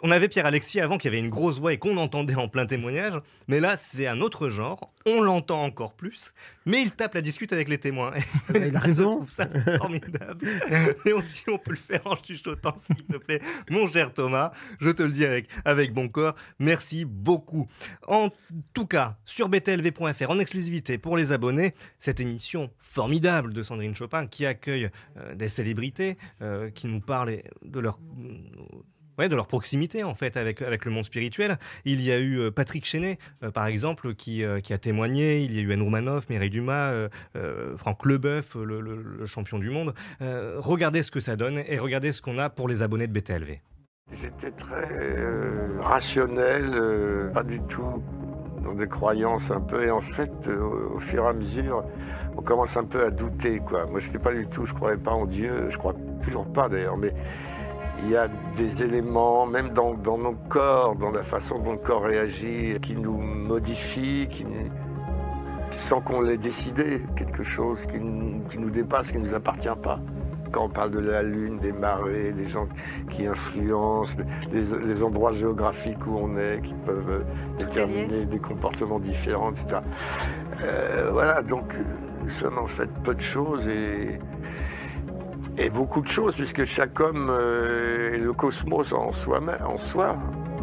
On avait Pierre-Alexis avant qui avait une grosse voix et qu'on entendait en plein témoignage, mais là c'est un autre genre, on l'entend encore plus, mais il tape la discute avec les témoins. Il a raison. Je trouve ça formidable. Et aussi on peut le faire en chuchotant s'il te plaît. Mon cher Thomas, je te le dis avec, avec bon corps, merci beaucoup. En tout cas, sur b t l v point f r, en exclusivité pour les abonnés, cette émission formidable de Sandrine Chopin qui accueille euh, des célébrités, euh, qui nous parlent de leur... Ouais, de leur proximité en fait avec, avec le monde spirituel. Il y a eu euh, Patrick Chenet, euh, par exemple, qui, euh, qui a témoigné. Il y a eu Anne Romanoff, Mireille Dumas, euh, euh, Franck Leboeuf, le, le, le champion du monde. Euh, regardez ce que ça donne et regardez ce qu'on a pour les abonnés de B T L V. J'étais très euh, rationnel, euh, pas du tout dans des croyances un peu. Et en fait, euh, au fur et à mesure, on commence un peu à douter, quoi. Moi, je n'étais pas du tout, je croyais pas en Dieu. Je crois toujours pas d'ailleurs, mais il y a des éléments, même dans, dans nos corps, dans la façon dont le corps réagit, qui nous modifient, qui, sans qu'on l'ait décidé, quelque chose qui, qui nous dépasse, qui ne nous appartient pas. Quand on parle de la Lune, des marées, des gens qui influencent, des, des endroits géographiques où on est, qui peuvent déterminer des comportements différents, et cetera. Euh, voilà, donc nous sommes en fait peu de choses et... Et beaucoup de choses, puisque chaque homme euh, est le cosmos en soi, en soi.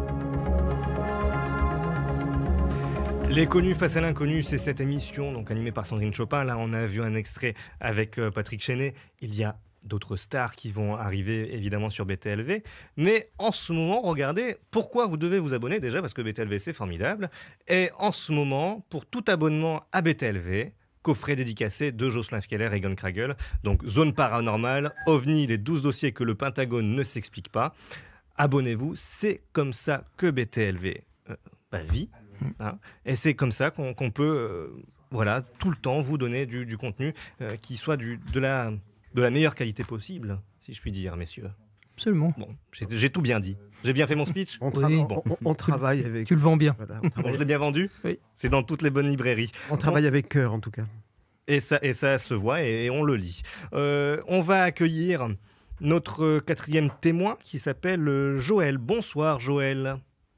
Les connus face à l'inconnu, c'est cette émission donc animée par Sandrine Chopin. Là, on a vu un extrait avec euh, Patrick Chenet. Il y a d'autres stars qui vont arriver évidemment sur B T L V. Mais en ce moment, regardez pourquoi vous devez vous abonner déjà, parce que B T L V, c'est formidable. Et en ce moment, pour tout abonnement à B T L V, coffret dédicacé de Jocelyn Fieller et Egon Kragel. Donc, zone paranormale, OVNI, les douze dossiers que le Pentagone ne s'explique pas. Abonnez-vous, c'est comme ça que B T L V euh, bah, vit. Hein, et c'est comme ça qu'on qu'on peut, euh, voilà, tout le temps vous donner du, du contenu euh, qui soit du, de, la, de la meilleure qualité possible, si je puis dire, messieurs. Absolument. Bon, j'ai tout bien dit. J'ai bien fait mon speech. On, tra oui. bon. on, on travaille avec... Tu le vends bien. Voilà, bon, je l'ai bien vendu. Oui. C'est dans toutes les bonnes librairies. On travaille avec cœur, en tout cas. Et ça, et ça se voit et, et on le lit. Euh, on va accueillir notre quatrième témoin qui s'appelle Joël. Bonsoir Joël.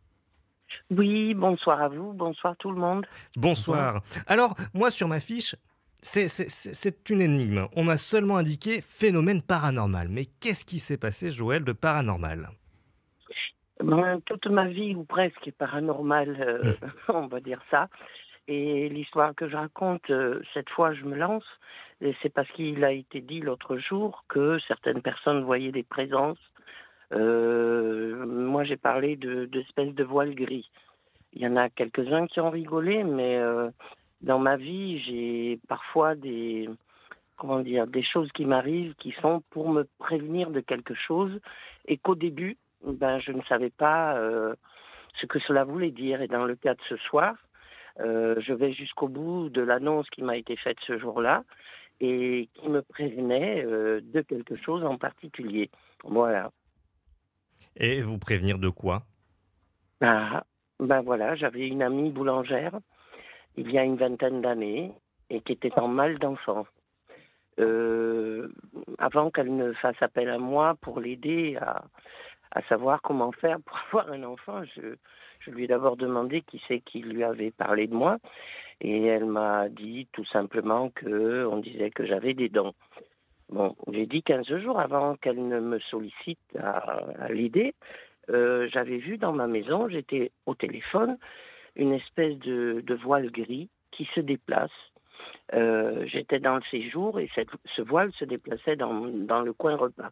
Oui, bonsoir à vous, bonsoir tout le monde. Bonsoir. Bonsoir. Alors, moi sur ma fiche, c'est une énigme. On m'a seulement indiqué phénomène paranormal. Mais qu'est-ce qui s'est passé, Joël, de paranormal? Ben, toute ma vie, ou presque, est paranormale, euh, on va dire ça. Et l'histoire que je raconte, euh, cette fois, je me lance. C'est parce qu'il a été dit l'autre jour que certaines personnes voyaient des présences. Euh, moi, j'ai parlé d'espèces de, de voiles gris. Il y en a quelques-uns qui ont rigolé, mais euh, dans ma vie, j'ai parfois des, comment dire, des choses qui m'arrivent qui sont pour me prévenir de quelque chose et qu'au début, ben, je ne savais pas euh, ce que cela voulait dire. Et dans le cas de ce soir, euh, je vais jusqu'au bout de l'annonce qui m'a été faite ce jour-là et qui me prévenait euh, de quelque chose en particulier. Voilà. Et vous prévenir de quoi? Ah, ben voilà, j'avais une amie boulangère il y a une vingtaine d'années et qui était en mal d'enfant. Euh, avant qu'elle ne fasse appel à moi pour l'aider à, à savoir comment faire pour avoir un enfant, je, je lui ai d'abord demandé qui c'est qui lui avait parlé de moi et elle m'a dit tout simplement qu'on disait que j'avais des dons. Bon, j'ai dit quinze jours avant qu'elle ne me sollicite à, à l'aider, euh, j'avais vu dans ma maison, j'étais au téléphone, une espèce de, de voile gris qui se déplace. Euh, j'étais dans le séjour et cette, ce voile se déplaçait dans, dans le coin repas.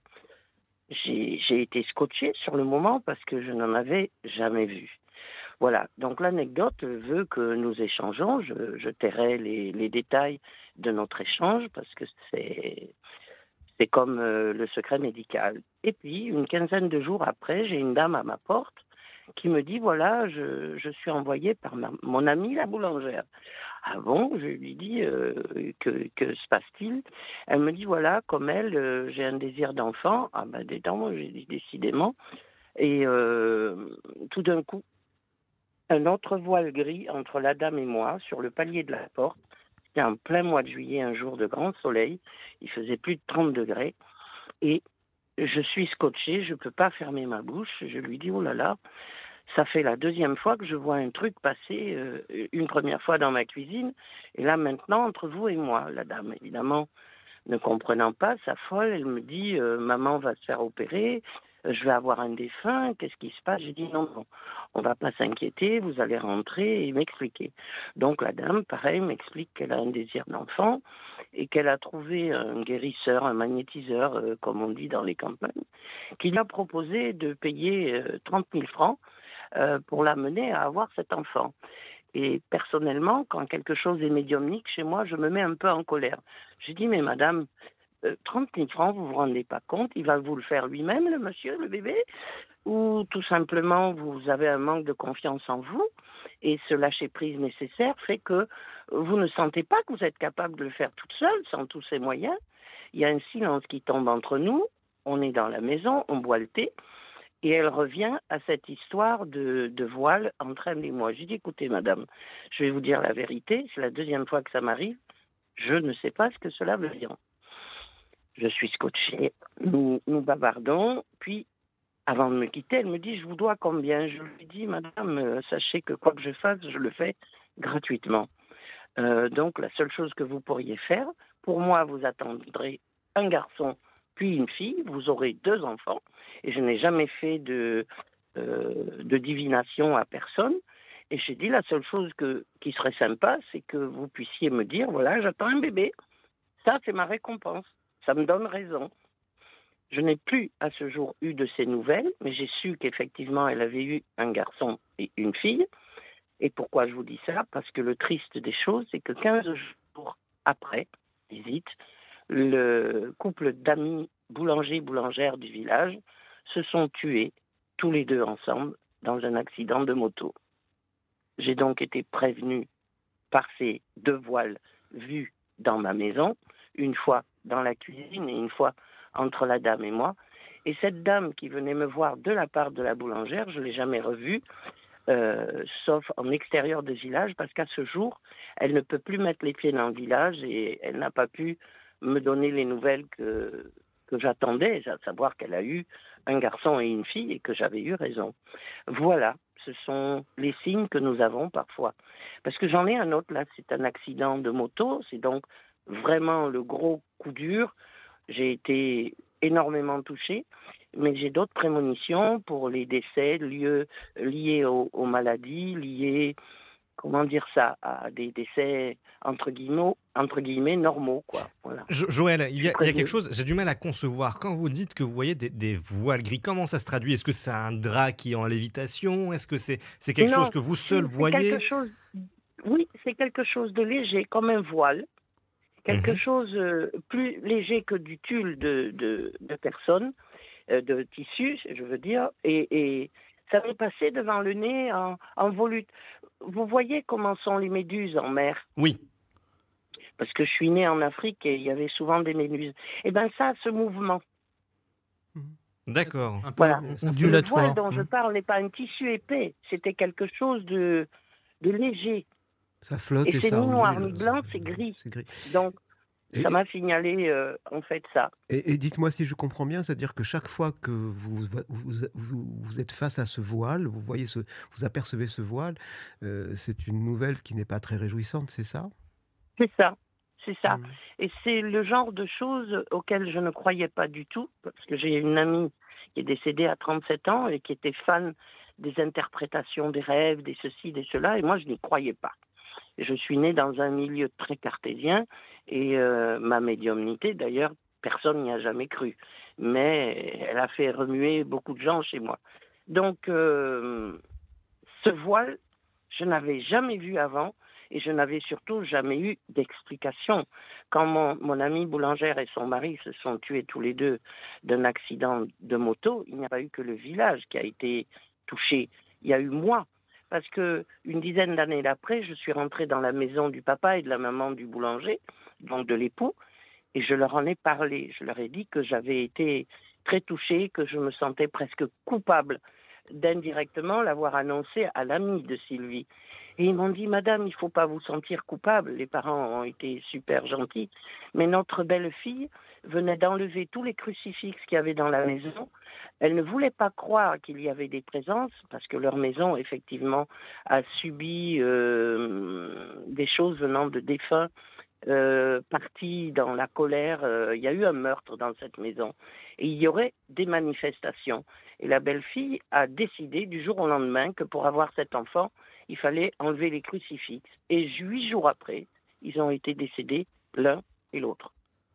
J'ai été scotché sur le moment parce que je n'en avais jamais vu. Voilà, donc l'anecdote veut que nous échangeons, je, je tairai les, les détails de notre échange parce que c'est... C'est comme euh, le secret médical. Et puis, une quinzaine de jours après, j'ai une dame à ma porte qui me dit, voilà, je, je suis envoyée par ma, mon amie la boulangère. Ah bon? Je lui dis, euh, que, que se passe-t-il? Elle me dit, voilà, comme elle, euh, j'ai un désir d'enfant. Ah ben, des dents, moi, j'ai dit, décidément. Et euh, tout d'un coup, un autre voile gris entre la dame et moi, sur le palier de la porte. C'était en plein mois de juillet, un jour de grand soleil. Il faisait plus de trente degrés. Et Je suis scotchée, je ne peux pas fermer ma bouche. Je lui dis, oh là là, ça fait la deuxième fois que je vois un truc passer, euh, une première fois dans ma cuisine, et là maintenant entre vous et moi. La dame, évidemment, ne comprenant pas, s'affole, elle me dit, euh, maman va se faire opérer, euh, je vais avoir un défunt, qu'est-ce qui se passe? J'ai dit, non, non, on va pas s'inquiéter, vous allez rentrer et m'expliquer. Donc la dame, pareil, m'explique qu'elle a un désir d'enfant et qu'elle a trouvé un guérisseur, un magnétiseur, euh, comme on dit dans les campagnes, qui lui a proposé de payer euh, trente mille francs euh, pour l'amener à avoir cet enfant. Et personnellement, quand quelque chose est médiumnique chez moi, je me mets un peu en colère. J'ai dit, mais madame, euh, trente mille francs, vous vous rendez pas compte, il va vous le faire lui-même, le monsieur, le bébé? Ou tout simplement, vous avez un manque de confiance en vous et ce lâcher-prise nécessaire fait que vous ne sentez pas que vous êtes capable de le faire toute seule, sans tous ces moyens. Il y a un silence qui tombe entre nous, on est dans la maison, on boit le thé, et elle revient à cette histoire de, de voile entre elle et moi. J'ai dit, écoutez, madame, je vais vous dire la vérité, c'est la deuxième fois que ça m'arrive, je ne sais pas ce que cela veut dire. Je suis scotchée, nous, nous bavardons, puis, avant de me quitter, elle me dit, je vous dois combien? Je lui dis, madame, euh, sachez que quoi que je fasse, je le fais gratuitement. Euh, donc, la seule chose que vous pourriez faire, pour moi, vous attendrez un garçon puis une fille, vous aurez deux enfants, et je n'ai jamais fait de, euh, de divination à personne. Et j'ai dit, la seule chose que, qui serait sympa, c'est que vous puissiez me dire, voilà, j'attends un bébé. Ça, c'est ma récompense. Ça me donne raison. Je n'ai plus à ce jour eu de ces nouvelles, mais j'ai su qu'effectivement, elle avait eu un garçon et une fille. Et pourquoi je vous dis ça? Parce que le triste des choses, c'est que quinze jours après visite, le couple d'amis boulanger-boulangères du village se sont tués, tous les deux ensemble, dans un accident de moto. J'ai donc été prévenue par ces deux voiles vus dans ma maison, une fois dans la cuisine et une fois entre la dame et moi. Et cette dame qui venait me voir de la part de la boulangère, je ne l'ai jamais revue, euh, sauf en extérieur du village, parce qu'à ce jour, elle ne peut plus mettre les pieds dans le village et elle n'a pas pu me donner les nouvelles que, que j'attendais, à savoir qu'elle a eu un garçon et une fille et que j'avais eu raison. Voilà, ce sont les signes que nous avons parfois. Parce que j'en ai un autre, là, c'est un accident de moto, c'est donc vraiment le gros coup dur. J'ai été énormément touchée, mais j'ai d'autres prémonitions pour les décès liés, liés aux, aux maladies, liés, comment dire ça, à des décès entre guillemets, entre guillemets normaux, quoi. Voilà. Jo- Joël, il y, a, il y a quelque chose, j'ai du mal à concevoir. Quand vous dites que vous voyez des, des voiles gris, comment ça se traduit? Est-ce que c'est un drap qui est en lévitation? Est-ce que c'est c'est quelque Non, chose que vous seul c'est voyez? quelque chose, oui, c'est quelque chose de léger, comme un voile. Quelque Mhm. chose euh, plus léger que du tulle de, de, de personnes, euh, de tissu, je veux dire, et, et ça m'est passé devant le nez en, en volute. Vous voyez comment sont les méduses en mer? Oui. Parce que je suis née en Afrique et il y avait souvent des méduses. Eh bien ça, ce mouvement. D'accord. Un peu Voilà. Le ondulatoire. voile dont je Mm. parle n'est pas un tissu épais, c'était quelque chose de, de léger. Ça flotte et, Et c'est ça ni noir ondule. ni blanc, c'est gris. C'est gris. Donc, Et- ça m'a signalé euh, en fait ça. Et, et dites-moi si je comprends bien, c'est-à-dire que chaque fois que vous, vous, vous, vous êtes face à ce voile, vous voyez ce, vous apercevez ce voile, euh, c'est une nouvelle qui n'est pas très réjouissante, c'est ça? C'est ça, c'est ça. Mm. Et c'est le genre de choses auxquelles je ne croyais pas du tout, parce que j'ai une amie qui est décédée à trente-sept ans et qui était fan des interprétations des rêves, des ceci, des cela, et moi je n'y croyais pas. Je suis née dans un milieu très cartésien et euh, ma médiumnité, d'ailleurs, personne n'y a jamais cru. Mais elle a fait remuer beaucoup de gens chez moi. Donc, euh, ce voile, je n'avais jamais vu avant et je n'avais surtout jamais eu d'explication. Quand mon, mon amie boulangère et son mari se sont tués tous les deux d'un accident de moto, il n'y a pas eu que le village qui a été touché. Il y a eu moi. Parce que une dizaine d'années après, je suis rentrée dans la maison du papa et de la maman du boulanger, donc de l'époux, et je leur en ai parlé. Je leur ai dit que j'avais été très touchée, que je me sentais presque coupable d'indirectement l'avoir annoncé à l'ami de Sylvie. Et ils m'ont dit, madame, il ne faut pas vous sentir coupable. Les parents ont été super gentils. Mais notre belle-fille venait d'enlever tous les crucifixes qu'il y avait dans la maison. Elles ne voulaient pas croire qu'il y avait des présences, parce que leur maison, effectivement, a subi euh, des choses venant de défunts, euh, partis dans la colère. Euh, il y a eu un meurtre dans cette maison. Et il y aurait des manifestations. Et la belle-fille a décidé du jour au lendemain que pour avoir cet enfant, il fallait enlever les crucifixes. Et huit jours après, ils ont été décédés l'un et l'autre.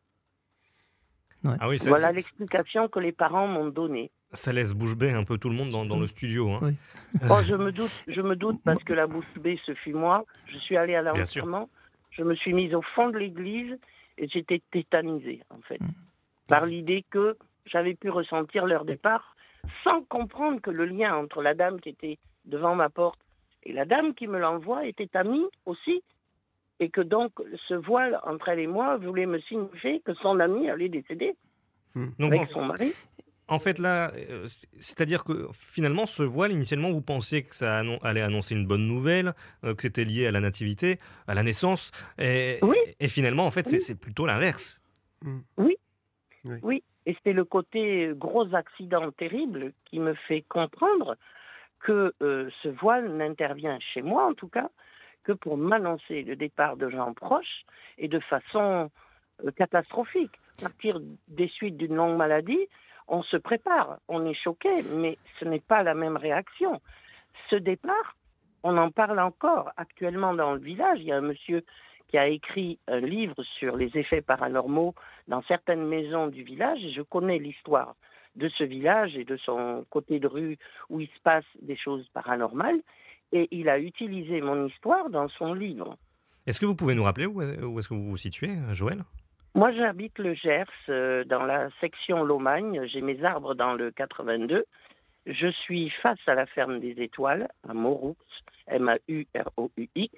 Ouais. Ah oui, ça, voilà ça, l'explication que les parents m'ont donnée. Ça laisse bouche bée un peu tout le monde dans, dans le studio. Hein. Oui. Oh, je me doute, je me doute parce que la bouche bée, ce fut moi. Je suis allée à l'enterrement, je me suis mise au fond de l'église et j'étais tétanisée, en fait, mmh. par l'idée que j'avais pu ressentir leur départ sans comprendre que le lien entre la dame qui était devant ma porte et la dame qui me l'envoie était amie aussi. Et que donc, ce voile entre elle et moi voulait me signifier que son ami allait décéder mmh. avec donc, son mari. En fait, là, euh, c'est-à-dire que finalement, ce voile, initialement, vous pensiez que ça annon- allait annoncer une bonne nouvelle, euh, que c'était lié à la nativité, à la naissance. Et, oui. et finalement, en fait, oui. c'est, c'est plutôt l'inverse. Mmh. Oui. oui. Oui. Et c'est le côté gros accident terrible qui me fait comprendre que euh, ce voile n'intervient chez moi, en tout cas, que pour m'annoncer le départ de gens proches et de façon euh, catastrophique. À partir des suites d'une longue maladie, on se prépare, on est choqué, mais ce n'est pas la même réaction. Ce départ, on en parle encore actuellement dans le village. Il y a un monsieur qui a écrit un livre sur les effets paranormaux dans certaines maisons du village, et je connais l'histoire de ce village et de son côté de rue où il se passe des choses paranormales. Et il a utilisé mon histoire dans son livre. Est-ce que vous pouvez nous rappeler où, où est-ce que vous vous situez, Joël ? Moi, j'habite le Gers, euh, dans la section Lomagne. J'ai mes arbres dans le quatre-vingt-deux. Je suis face à la ferme des Étoiles, à Mauroux, M A U R O U X.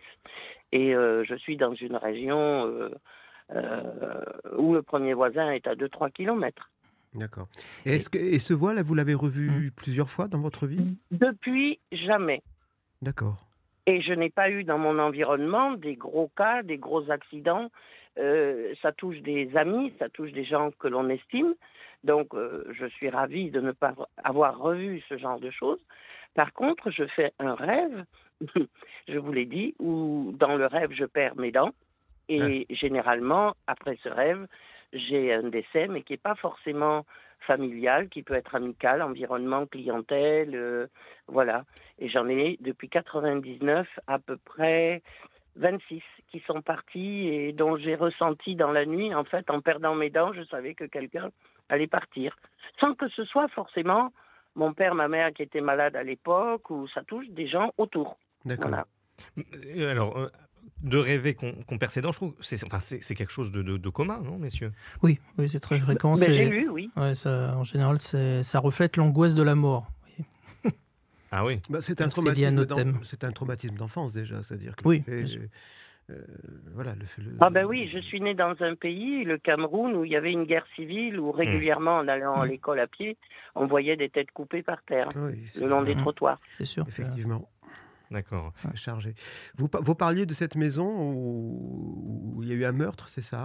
Et euh, je suis dans une région euh, euh, où le premier voisin est à deux à trois kilomètres. D'accord. Et, est-ce que, et ce voile, vous l'avez revu mmh. plusieurs fois dans votre vie ? Depuis, jamais. D'accord. Et je n'ai pas eu dans mon environnement des gros cas, des gros accidents. Euh, ça touche des amis, ça touche des gens que l'on estime. Donc, euh, je suis ravie de ne pas avoir revu ce genre de choses. Par contre, je fais un rêve, je vous l'ai dit, où dans le rêve, je perds mes dents. Et ah. généralement, après ce rêve, j'ai un décès, mais qui n'est pas forcément familial, qui peut être amical, environnement, clientèle, euh, voilà. Et j'en ai depuis quatre-vingt-dix-neuf à peu près vingt-six qui sont partis et dont j'ai ressenti dans la nuit, en fait, en perdant mes dents, je savais que quelqu'un allait partir. Sans que ce soit forcément mon père, ma mère qui étaient malades à l'époque, ou ça touche des gens autour. D'accord. Voilà. Alors, euh, de rêver qu'on, qu'on perd ses dents, je trouve, c'est, enfin, c'est, c'est quelque chose de, de, de commun, non, messieurs ? Oui, oui, c'est très fréquent. Mais c'est... j'ai lu, oui. Ouais, ça, en général, c'est... ça reflète l'angoisse de la mort. Oui. Ah oui. Bah, c'est, un traumatisme c'est, c'est un traumatisme d'enfance déjà, c'est-à-dire que oui, fait, euh, voilà, le, le, ah ben oui, je suis né dans un pays, le Cameroun, où il y avait une guerre civile, où régulièrement, en allant mmh. à l'école à pied, on voyait des têtes coupées par terre, oui, le long des mmh. trottoirs. C'est sûr. Effectivement. D'accord. C'est chargé. Vous, vous parliez de cette maison où, où il y a eu un meurtre, c'est ça ?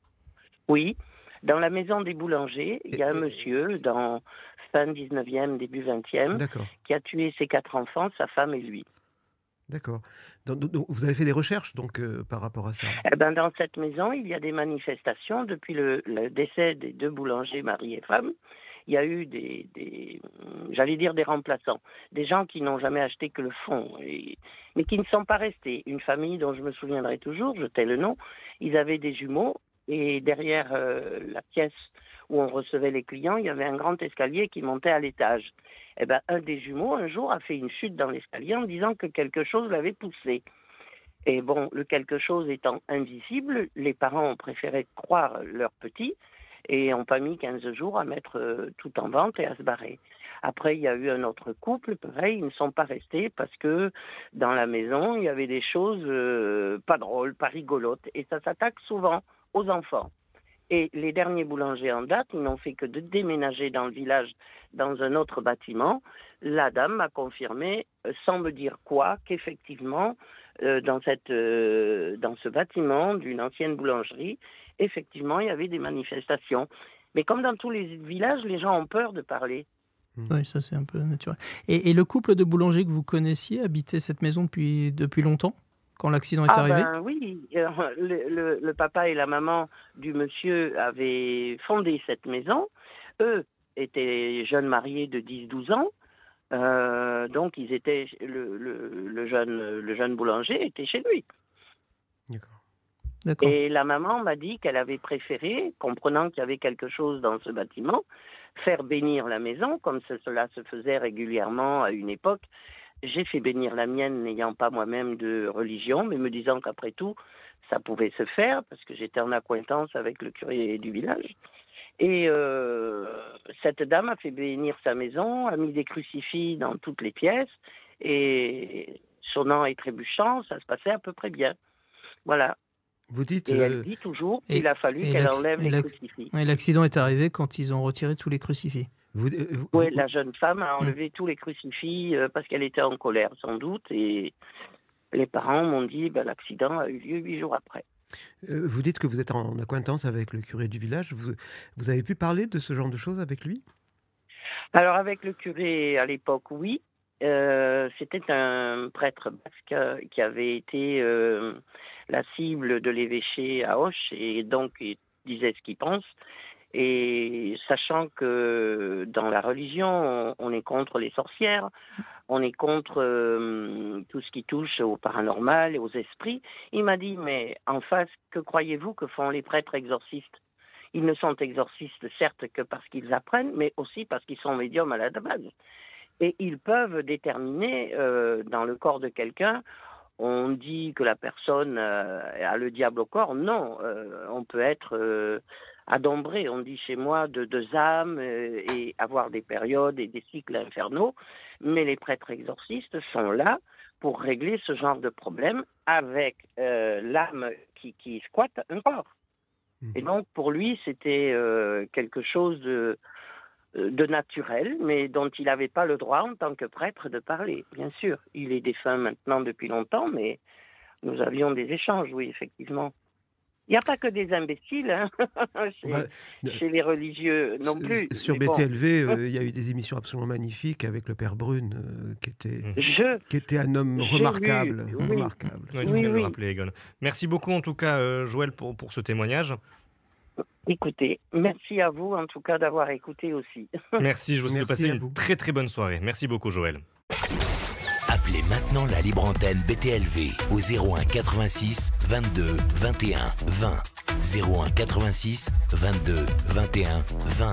Oui. Dans la maison des boulangers, il y a un monsieur, dans fin dix-neuvième, début vingtième, D'accord. qui a tué ses quatre enfants, sa femme et lui. D'accord. Donc, donc, vous avez fait des recherches donc euh, par rapport à ça ? Eh ben, dans cette maison, il y a des manifestations depuis le, le décès des deux boulangers, mari et femme. Il y a eu des, des, j'allais dire des remplaçants, des gens qui n'ont jamais acheté que le fond, et, mais qui ne sont pas restés. Une famille dont je me souviendrai toujours, je tais le nom, ils avaient des jumeaux, et derrière euh, la pièce où on recevait les clients, il y avait un grand escalier qui montait à l'étage. Eh ben, un des jumeaux, un jour, a fait une chute dans l'escalier en disant que quelque chose l'avait poussé. Et bon, le quelque chose étant invisible, les parents ont préféré croire leur petit, et n'ont pas mis quinze jours à mettre euh, tout en vente et à se barrer. Après, il y a eu un autre couple, pareil, ils ne sont pas restés parce que dans la maison, il y avait des choses euh, pas drôles, pas rigolotes, et ça s'attaque souvent aux enfants. Et les derniers boulangers en date, ils n'ont fait que de déménager dans le village, dans un autre bâtiment. La dame m'a confirmé, euh, sans me dire quoi, qu'effectivement, euh, dans, cette, euh, dans ce bâtiment d'une ancienne boulangerie, effectivement, il y avait des manifestations. Mais comme dans tous les villages, les gens ont peur de parler. Oui, ça c'est un peu naturel. Et, et le couple de boulangers que vous connaissiez habitait cette maison depuis, depuis longtemps, quand l'accident est Ah arrivé? ben oui, euh, le, le- le papa et la maman du monsieur avaient fondé cette maison. Eux étaient jeunes mariés de dix douze ans. Euh, donc ils étaient le, le- le jeune, le jeune boulanger était chez lui. D'accord. Et la maman m'a dit qu'elle avait préféré, comprenant qu'il y avait quelque chose dans ce bâtiment, faire bénir la maison, comme ce- cela se faisait régulièrement à une époque. J'ai fait bénir la mienne, n'ayant pas moi-même de religion, mais me disant qu'après tout, ça pouvait se faire, parce que j'étais en accointance avec le curé du village. Et euh, cette dame a fait bénir sa maison, a mis des crucifix dans toutes les pièces, et sonnant et trébuchant, ça se passait à peu près bien. Voilà. Vous dites. Et euh, elle dit toujours Et- qu'il a fallu et qu'elle l'acc- enlève et les l'acc- crucifix. Et l'accident est arrivé quand ils ont retiré tous les crucifix. vous- euh, vous- Oui, vous- la jeune femme a Mm. enlevé tous les crucifix euh, parce qu'elle était en colère, sans doute, et les parents m'ont dit ben, l'accident a eu lieu huit jours après. euh, vous dites que vous êtes en acquaintance avec le curé du village. Vous, vous avez pu parler de ce genre de choses avec lui? Alors avec le curé à l'époque, oui. Euh, c'était un prêtre basque euh, qui avait été euh, la cible de l'évêché à Auch et donc il disait ce qu'il pense. Et sachant que dans la religion, on, on est contre les sorcières, on est contre euh, tout ce qui touche au paranormal et aux esprits, il m'a dit, mais en face, que croyez-vous que font les prêtres exorcistes? Ils ne sont exorcistes, certes, que parce qu'ils apprennent, mais aussi parce qu'ils sont médiums à la base. Et ils peuvent déterminer euh, dans le corps de quelqu'un, on dit que la personne euh, a le diable au corps. Non, euh, on peut être euh, adombré, on dit chez moi, de deux âmes euh, et avoir des périodes et des cycles infernaux. Mais les prêtres exorcistes sont là pour régler ce genre de problème avec euh, l'âme qui, qui squatte un corps. Et donc, pour lui, c'était euh, quelque chose de, de naturel, mais dont il n'avait pas le droit, en tant que prêtre, de parler. Bien sûr, il est défunt maintenant depuis longtemps, mais nous avions des échanges, oui, effectivement. Il n'y a pas que des imbéciles hein, chez, Ouais, chez les religieux non plus. Sur mais bon. B T L V, euh, il y a eu des émissions absolument magnifiques avec le père Brune, euh, qui, était, Je, qui était un homme j'ai remarquable. vu, oui. remarquable. Ouais, tu Oui, viens de le oui. rappeler, Egon. Merci beaucoup en tout cas, euh, Joël, pour, pour ce témoignage. Écoutez, merci à vous en tout cas d'avoir écouté aussi. Merci, je vous souhaite de Merci passer à une vous. très très bonne soirée. Merci beaucoup, Joël. Appelez maintenant la libre antenne B T L V au zéro un quatre-vingt-six vingt-deux vingt et un vingt. zéro un quatre-vingt-six vingt-deux vingt et un vingt.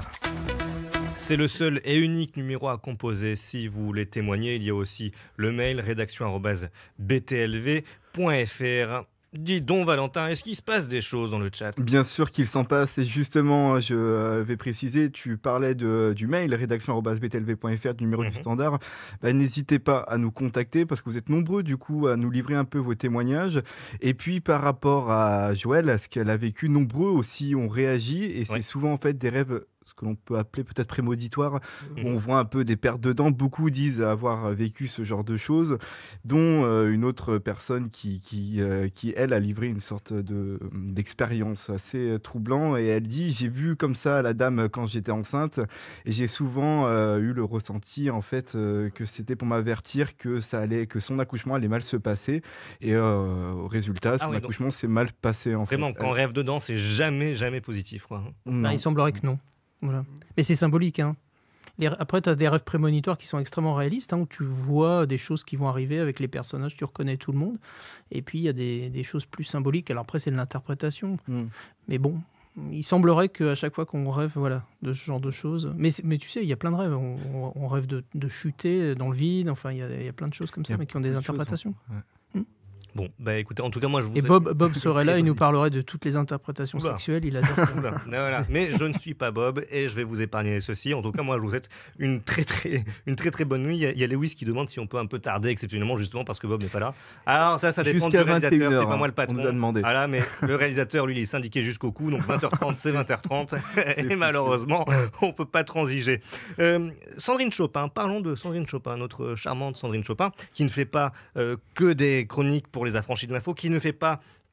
C'est le seul et unique numéro à composer si vous voulez témoigner. Il y a aussi le mail rédaction arobase b t l v point f r. Dis donc, Valentin, est-ce qu'il se passe des choses dans le chat? Bien sûr qu'il s'en passe, et justement, je euh, vais préciser, tu parlais de, du mail rédaction arobase b t l v point f r, du numéro Mhm. du standard. Bah, n'hésitez pas à nous contacter parce que vous êtes nombreux du coup à nous livrer un peu vos témoignages. Et puis par rapport à Joël, à ce qu'elle a vécu, nombreux aussi ont réagi, et c'est Ouais. souvent en fait des rêves, ce que l'on peut appeler peut-être prémoditoires, Mhm. où on voit un peu des pertes de dents. Beaucoup disent avoir vécu ce genre de choses, dont euh, une autre personne qui, qui, euh, qui, elle, a livré une sorte de, d'expérience assez euh, troublant. Et elle dit, j'ai vu comme ça la dame quand j'étais enceinte, et j'ai souvent euh, eu le ressenti en fait euh, que c'était pour m'avertir que ça allait, que son accouchement allait mal se passer. Et euh, au résultat, son oui, donc- accouchement s'est mal passé en Vraiment, fait. quand on rêve dedans, c'est jamais, jamais positif, quoi. Non. Bah, il semblerait que non. Voilà. Mais c'est symbolique. Hein. Les- Après, tu as des rêves prémonitoires qui sont extrêmement réalistes, hein, où tu vois des choses qui vont arriver avec les personnages, tu reconnais tout le monde. Et puis, il y a des, des choses plus symboliques. Alors après, c'est de l'interprétation. Mm. Mais bon, il semblerait qu'à chaque fois qu'on rêve voilà, de ce genre de choses... Mais, c'est- mais tu sais, il y a plein de rêves. On, on- on rêve de, de chuter dans le vide. Enfin, il y a, il y a plein de choses comme Il y ça, a mais qui ont des plein de choses, interprétations. ouais. Bon, bah écoutez, en tout cas, moi, je vous Et ai- Bob, Bob serait là, il nous Très- parlerait de toutes les interprétations Oula. sexuelles. Il adore ça. Oula, voilà. Mais je ne suis pas Bob et je vais vous épargner ceci. En tout cas, moi, je vous souhaite une très très, une très, très bonne nuit. Il y, a, il y a Lewis qui demande si on peut un peu tarder exceptionnellement, justement parce que Bob n'est pas là. Alors ça, ça dépend du Jusqu'à réalisateur. vingt et une heures, C'est pas moi le hein, patron. on nous a demandé. Voilà, mais le réalisateur, lui, il est syndiqué jusqu'au cou. Donc vingt heures trente, c'est vingt heures trente. Et malheureusement, on peut pas transiger. Euh, Sandrine Chopin, parlons de Sandrine Chopin, notre charmante Sandrine Chopin, qui ne fait pas euh, que des chroniques pour les affranchis de l'info, qui ne fait pas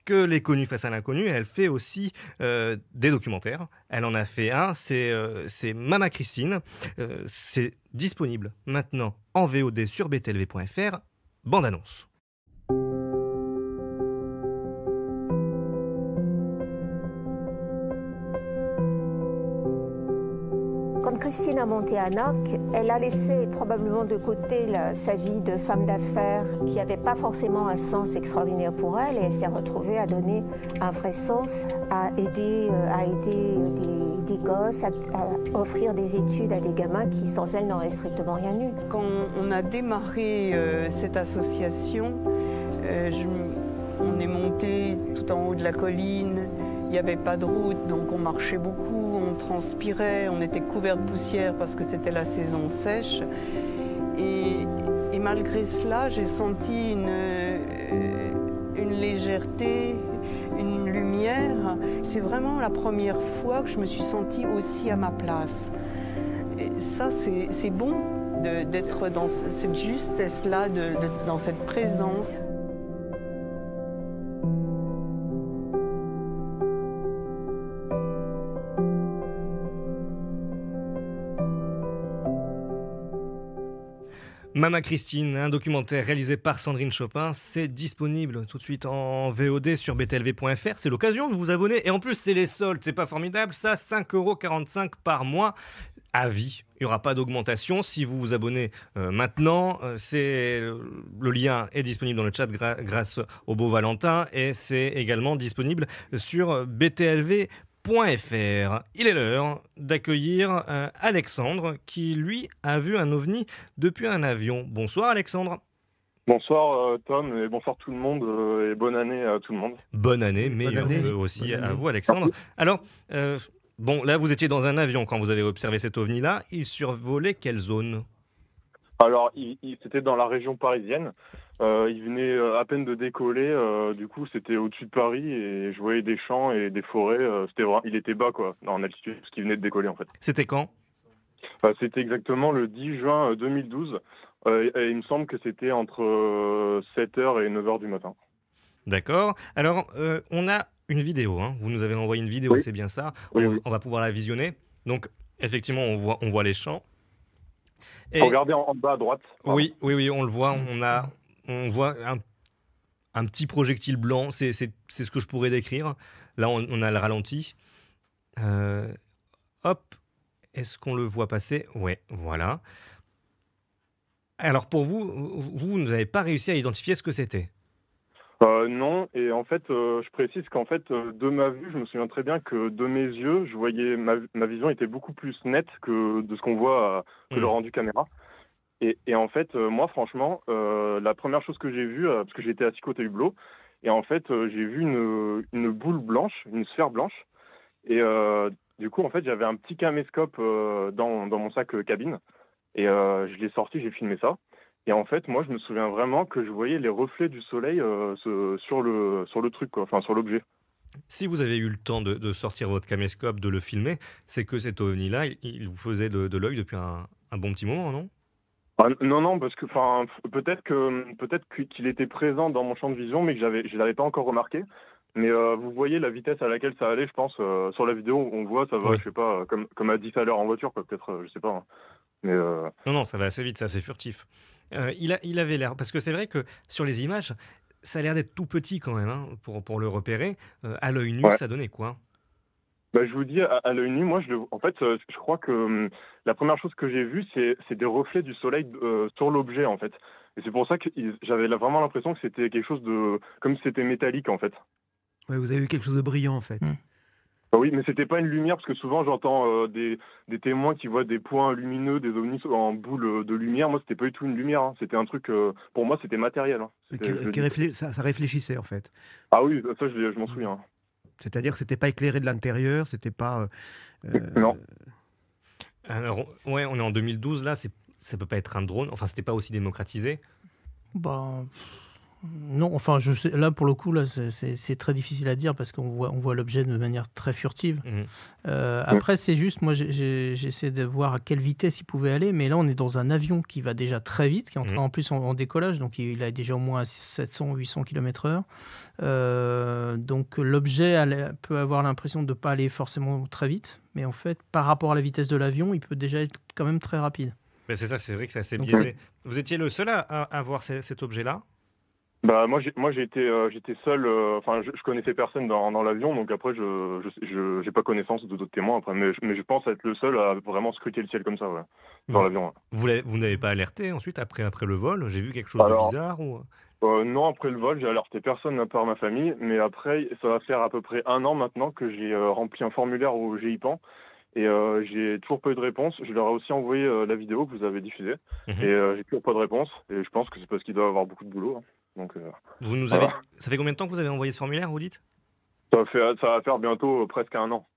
que les connus face à l'inconnu, elle fait aussi euh, des documentaires. Elle en a fait un, c'est euh, c'est Mama Christine. Euh, c'est disponible maintenant en V O D sur b t l v point f r. Bande annonce. Quand Christine a monté ANOC, elle a laissé probablement de côté la- sa vie de femme d'affaires qui n'avait pas forcément un sens extraordinaire pour elle, et elle s'est retrouvée à donner un vrai sens, à aider, euh, à aider des, des gosses, à, à offrir des études à des gamins qui sans elle n'auraient strictement rien eu. Quand on a démarré euh, cette association, euh, je m- on est monté tout en haut de la colline. Il n'y avait pas de route, donc on marchait beaucoup, on transpirait, on était couvert de poussière parce que c'était la saison sèche. Et, et malgré cela, j'ai senti une, euh, une légèreté, une lumière. C'est vraiment la première fois que je me suis sentie aussi à ma place. Et ça, c'est c'est bon de- d'être dans ce- cette justesse-là, de- de- dans cette présence. Mama Christine, un documentaire réalisé par Sandrine Chopin, c'est disponible tout de suite en V O D sur b t l v point f r. C'est l'occasion de vous abonner. Et en plus, c'est les soldes, c'est pas formidable, ça, cinq euros quarante-cinq par mois à vie. Il n'y aura pas d'augmentation si vous vous abonnez euh, maintenant. Euh, c'est, le lien est disponible dans le chat gra- grâce au beau Valentin, et c'est également disponible sur b t l v point f r. Il est l'heure d'accueillir euh, Alexandre qui, lui, a vu un ovni depuis un avion. Bonsoir Alexandre. Bonsoir euh, Tom et bonsoir tout le monde euh, et bonne année à tout le monde. Bonne année, meilleure année. vœux aussi Bonne à année. vous Alexandre. Alors, euh, bon, là vous étiez dans un avion quand vous avez observé cet ovni-là. Il survolait quelle zone ? Alors, il, il- c'était dans la région parisienne. Euh, il venait euh, à peine de décoller. euh, du coup, c'était au-dessus de Paris et je voyais des champs et des forêts. euh, c'était vraiment, il était bas quoi, en altitude, parce qu'il venait de décoller en fait. C'était quand ? Euh, c'était exactement le dix juin euh, deux mille douze. Euh, et il me semble que c'était entre euh, sept heures et neuf heures du matin. D'accord. Alors, euh, on a une vidéo. Hein. Vous nous avez envoyé une vidéo, Oui. c'est bien ça. Oui, on, oui. on va pouvoir la visionner. Donc, effectivement, on voit, on voit les champs. Et- Regardez en, en bas à droite. Pardon. oui, oui, oui, on le voit. On a, on voit un, un petit projectile blanc. C'est, c'est, c'est ce que je pourrais décrire. Là, on, on a le ralenti. Euh, hop. Est-ce qu'on le voit passer ? Ouais, voilà. Alors, pour vous, vous, vous n'avez pas réussi à identifier ce que c'était. Euh, non, et en fait, euh, je précise qu'en fait, euh, de ma vue, je me souviens très bien que de mes yeux, je voyais ma, ma vision était beaucoup plus nette que de ce qu'on voit, euh, que le Mm. rendu caméra. Et, et en fait, euh, moi, franchement, euh, la première chose que j'ai vue, euh, parce que j'étais assis côté hublot, et en fait, euh, j'ai vu une, une boule blanche, une sphère blanche, et euh, du coup, en fait, j'avais un petit caméscope euh, dans, dans mon sac euh, cabine, et euh, je l'ai sorti, j'ai filmé ça. Et en fait, moi, je me souviens vraiment que je voyais les reflets du soleil euh, se- sur le sur le truc, quoi, enfin sur l'objet. Si vous avez eu le temps de, de sortir votre caméscope, de le filmer, c'est que cet ovni-là, il, il vous faisait de, de l'œil depuis un, un bon petit moment, non ? Ah, non, non, parce que, enfin, f- peut-être que peut-être que- qu'il était présent dans mon champ de vision, mais que j'avais, je l'avais pas encore remarqué. Mais euh, vous voyez la vitesse à laquelle ça allait, je pense, euh, sur la vidéo, on voit, ça va, Oui. je sais pas, euh, comme comme à dix à l'heure en voiture, quoi, peut-être, euh, je sais pas. hein. Mais euh, Non, non, ça va assez vite, c'est assez furtif. Euh, il, a, il avait l'air, parce que c'est vrai que sur les images, ça a l'air d'être tout petit quand même, hein, pour, pour le repérer. Euh, à l'œil nu, Ouais. ça donnait quoi ? Bah, je vous dis, à, à l'œil nu, moi, je le, en fait, euh, je crois que hum, la première chose que j'ai vue, c'est, c'est des reflets du soleil euh, sur l'objet, en fait. Et c'est pour ça que il- j'avais là vraiment l'impression que c'était quelque chose de, comme si c'était métallique, en fait. Ouais, vous avez eu quelque chose de brillant en fait. Mm. Bah oui, mais c'était pas une lumière, parce que souvent j'entends euh, des, des témoins qui voient des points lumineux, des ovnis en boule euh, de lumière. Moi, c'était pas du tout une lumière. hein. C'était un truc, euh, pour moi, c'était matériel. hein. Qui- C'était- je le qui dis. réflé- ça, ça réfléchissait en fait. Ah oui, ça, je, l'ai- je m'en souviens. C'est-à-dire que c'était pas éclairé de l'intérieur, c'était pas. euh, euh, Non. Alors, ouais, on est en deux mille douze, là, c'est, ça peut pas être un drone. Enfin, c'était pas aussi démocratisé. Bah, Non, enfin, je sais, là, pour le coup, là, c'est- c'est c'est très difficile à dire parce qu'on voit, on voit l'objet de manière très furtive. Mhm. Euh, après, c'est juste, moi, j'ai- j'ai- j'essaie de voir à quelle vitesse il pouvait aller, mais là, on est dans un avion qui va déjà très vite, qui est en, train- Mhm. en plus en, en décollage, donc il, il a déjà au moins sept cents ou huit cents kilomètres heure. Euh, donc l'objet allait- peut avoir l'impression de ne pas aller forcément très vite, mais en fait, par rapport à la vitesse de l'avion, il peut déjà être quand même très rapide. Mais c'est ça, c'est vrai que c'est assez Donc, biaisé. Vous étiez le seul à, à, à voir ce- cet objet-là? Bah moi j'ai moi j'ai été euh, j'étais seul euh, enfin je, je connaissais personne dans, dans l'avion donc après je je je- j'ai pas connaissance de d'autres témoins après mais, je- mais je pense être le seul à vraiment scruter le ciel comme ça ouais, dans Vous, l'avion. Ouais. vous, l'avez- vous n'avez pas alerté ensuite après, après le vol? J'ai vu quelque chose de Alors bizarre ou... euh, non après le vol j'ai alerté personne à part ma famille mais après ça va faire à peu près un an maintenant que j'ai euh, rempli un formulaire au G I P A N et euh, j'ai toujours pas eu de réponse. Je leur ai aussi envoyé euh, la vidéo que vous avez diffusée Mhm. et euh, j'ai toujours pas de réponse et je pense que c'est parce qu'ils doivent avoir beaucoup de boulot. Hein. Donc euh, Vous nous avez... voilà. Ça fait combien de temps que vous avez envoyé ce formulaire, vous dites? Ça fait ça va faire bientôt euh, presque un an.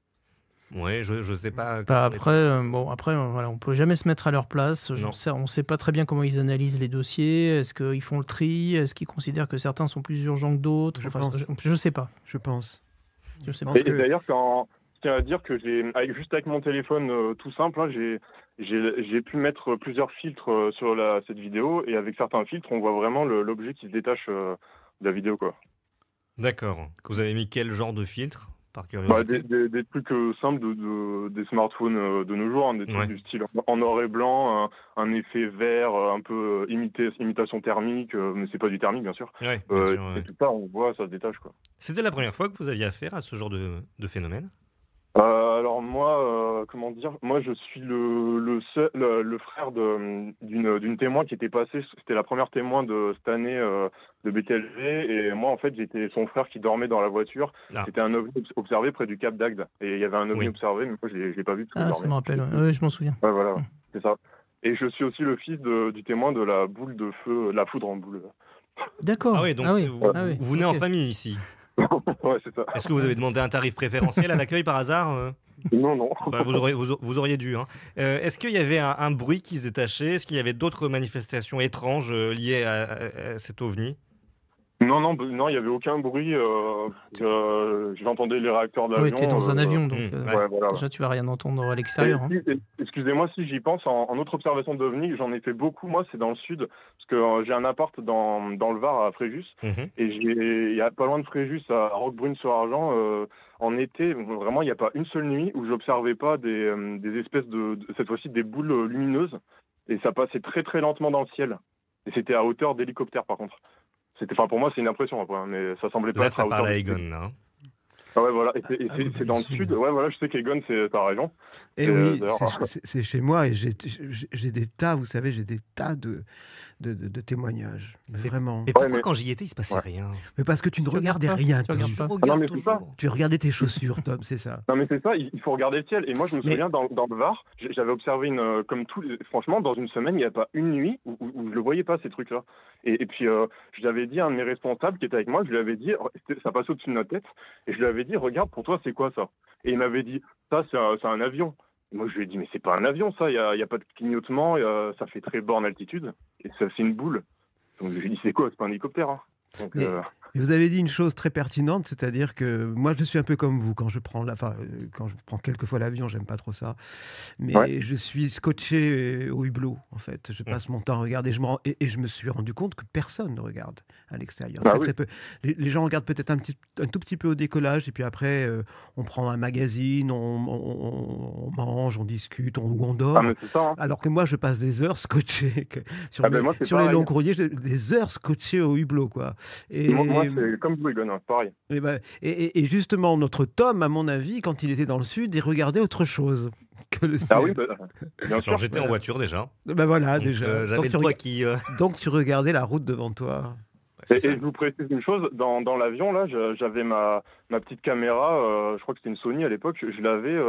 Ouais, je, je sais pas. Bah, après, euh, bon, après, euh, voilà, on peut jamais se mettre à leur place. Non. J'en sais- on ne sait pas très bien comment ils analysent les dossiers. Est-ce qu'ils font le tri? Est-ce qu'ils considèrent que certains sont plus urgents que d'autres? Je Enfin, pense. je ne sais pas. Je pense. Je sais Je pas. pense Et, et que d'ailleurs, quand je tiens à dire que j'ai, avec- juste avec mon téléphone euh, tout simple, hein, j'ai, j'ai, j'ai pu mettre plusieurs filtres euh, sur la, cette vidéo et avec certains filtres, on voit vraiment le- l'objet qui se détache euh, de la vidéo, quoi. D'accord. Vous avez mis quel genre de filtre, par Bah, curiosité? des, des, des trucs euh, simples de, de- des smartphones euh, de nos jours, hein, des trucs Ouais. du style en en noir et blanc, un, un effet vert, euh, un peu euh, imité, imitation thermique, euh, mais c'est pas du thermique, bien sûr. Ouais, bien Euh, sûr, et ouais. tout ça, on voit, ça se détache, quoi. C'était la première fois que vous aviez affaire à ce genre de, de phénomène? Euh, alors moi, euh, comment dire, moi je suis le le, seul- le, le frère de- d'une d'une témoin qui était passée, c'était la première témoin de cette année euh, de B T L V et moi en fait j'étais son frère qui dormait dans la voiture. Ah. C'était un ovni obs- observé près du Cap d'Agde et il y avait un ovni Oui. observé mais moi je l'ai je l'ai pas vu parce que je Ah, ça dormais. me rappelle. Ouais, Ouais, je m'en souviens. Ouais, voilà, c'est ça. Et je suis aussi le fils de- du témoin de la boule de feu, la foudre en boule. D'accord. Ah oui, donc Ah oui. vous, Ah oui. vous venez en Ok. famille ici. Ouais, c'est ça. Est-ce que vous avez demandé un tarif préférentiel à l'accueil par hasard? euh Non, non. Bah, vous, auriez, vous, vous auriez dû. Hein. Euh, Est-ce qu'il y avait un, un bruit qui se détachait? Est-ce qu'il y avait d'autres manifestations étranges euh, liées à, à- à cet ovni? Non, non, b- non, il n'y avait aucun bruit. Euh, euh, J'entendais les réacteurs de l'avion. Oui, tu es dans un euh, avion, donc mmh, euh, ouais. Ouais, voilà. déjà, tu vas rien entendre à Et l'extérieur. hein. si- et- Excusez-moi si j'y pense, en, en autre observation d'OVNI, j'en ai fait beaucoup, moi, c'est dans le sud, parce que euh, j'ai un appart dans, dans le Var à Fréjus, Mhm. et j'ai, il y a pas loin de Fréjus, à Roquebrune-sur-Argent, euh, en été, vraiment, il n'y a pas une seule nuit où j'observais pas des, euh, des espèces de, de- cette fois-ci, des boules euh, lumineuses, et ça passait très très lentement dans le ciel. Et c'était à hauteur d'hélicoptère, par contre. C'était, enfin, pour moi, c'est une impression, après, hein, mais ça semblait pas Là, être ça à hauteur parle à de- Egon. Là, hein. Ah ouais, voilà, et c'est, et Ah c'est- oui, c'est dans le ici. sud. Ouais, voilà, je sais qu'Egon, c'est ta région. Et Et, euh, oui, d'ailleurs- c'est- c'est c'est chez moi et j'ai j'ai- j'ai des tas, vous savez, j'ai des tas de, de, de- de témoignages. Vraiment. Et pourquoi mais- quand j'y étais, il se passait Ouais. rien? Mais parce que tu ne Tu regardes regardais pas, rien, tu Tom. regardes pas. Je Ah non, regarde mais c'est ça. toujours. Tu regardais tes chaussures, Tom, c'est ça. Non mais c'est ça, il il faut regarder le ciel. Et moi je me Mais- souviens dans, dans le Var, j'- j'avais observé une euh, comme tout, franchement dans une semaine il n'y a pas une nuit où, où, où je le voyais pas ces trucs-là. Et, et puis euh, je l'avais dit à un de mes responsables qui était avec moi, je lui avais dit, c'était- ça passait au-dessus de notre tête, et je lui avais dit regarde pour toi c'est quoi ça? Et il m'avait dit ça c'est un, c'est un avion. Et moi je lui ai dit mais c'est pas un avion ça, il y a, il y a pas de clignotement, il y a- ça fait très bas en altitude et ça c'est une boule. Donc je lui ai dit c'est quoi, c'est pas un hélicoptère. Hein. Donc, Mais- euh, Et vous avez dit une chose très pertinente, c'est-à-dire que moi je suis un peu comme vous quand je prends la, enfin, euh, quand je prends quelquefois l'avion, j'aime pas trop ça, mais Ouais. je suis scotché euh, au hublot en fait. Je Mm. passe mon temps à regarder, je me rends- et, et je me suis rendu compte que personne ne regarde à l'extérieur, Ah très, oui. très peu. Les, les gens regardent peut-être un petit, un tout petit peu au décollage et puis après euh, on prend un magazine, on, on- on mange, on discute, on, ou on dort. ah mais c'est ça. Hein. Alors que moi, je passe des heures scotché que- sur, Ah ben mes- moi, c'est sur les pareil. longs courriers, j'ai des heures scotché au hublot, quoi. Et, Moi, moi, c'est comme vous Egon, hein, pareil. et, ben, et- et- et justement, notre Tom, à mon avis, quand il était dans le sud, il regardait autre chose que le ciel. Ah oui, bah, bien sûr. Alors j'étais en voiture déjà. Ben voilà, Donc, déjà. euh, donc, J'avais tu le doigt rega- qui. euh, donc tu regardais la route devant toi. c'est Et, ça. et je vous précise une chose, dans, dans l'avion, là, je- j'avais ma, ma petite caméra, euh, je crois que c'était une Sony à l'époque, je, je l'avais, euh,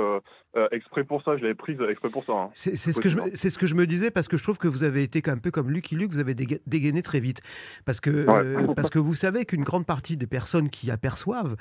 euh, exprès pour ça. Je l'avais prise exprès pour ça. Hein. C'est c'est ce, que je me- c'est ce que je me disais, parce que je trouve que vous avez été un peu comme Lucky Luke, vous avez déga- dégainé très vite. Parce que, Ouais. euh, parce que vous savez qu'une grande partie des personnes qui aperçoivent,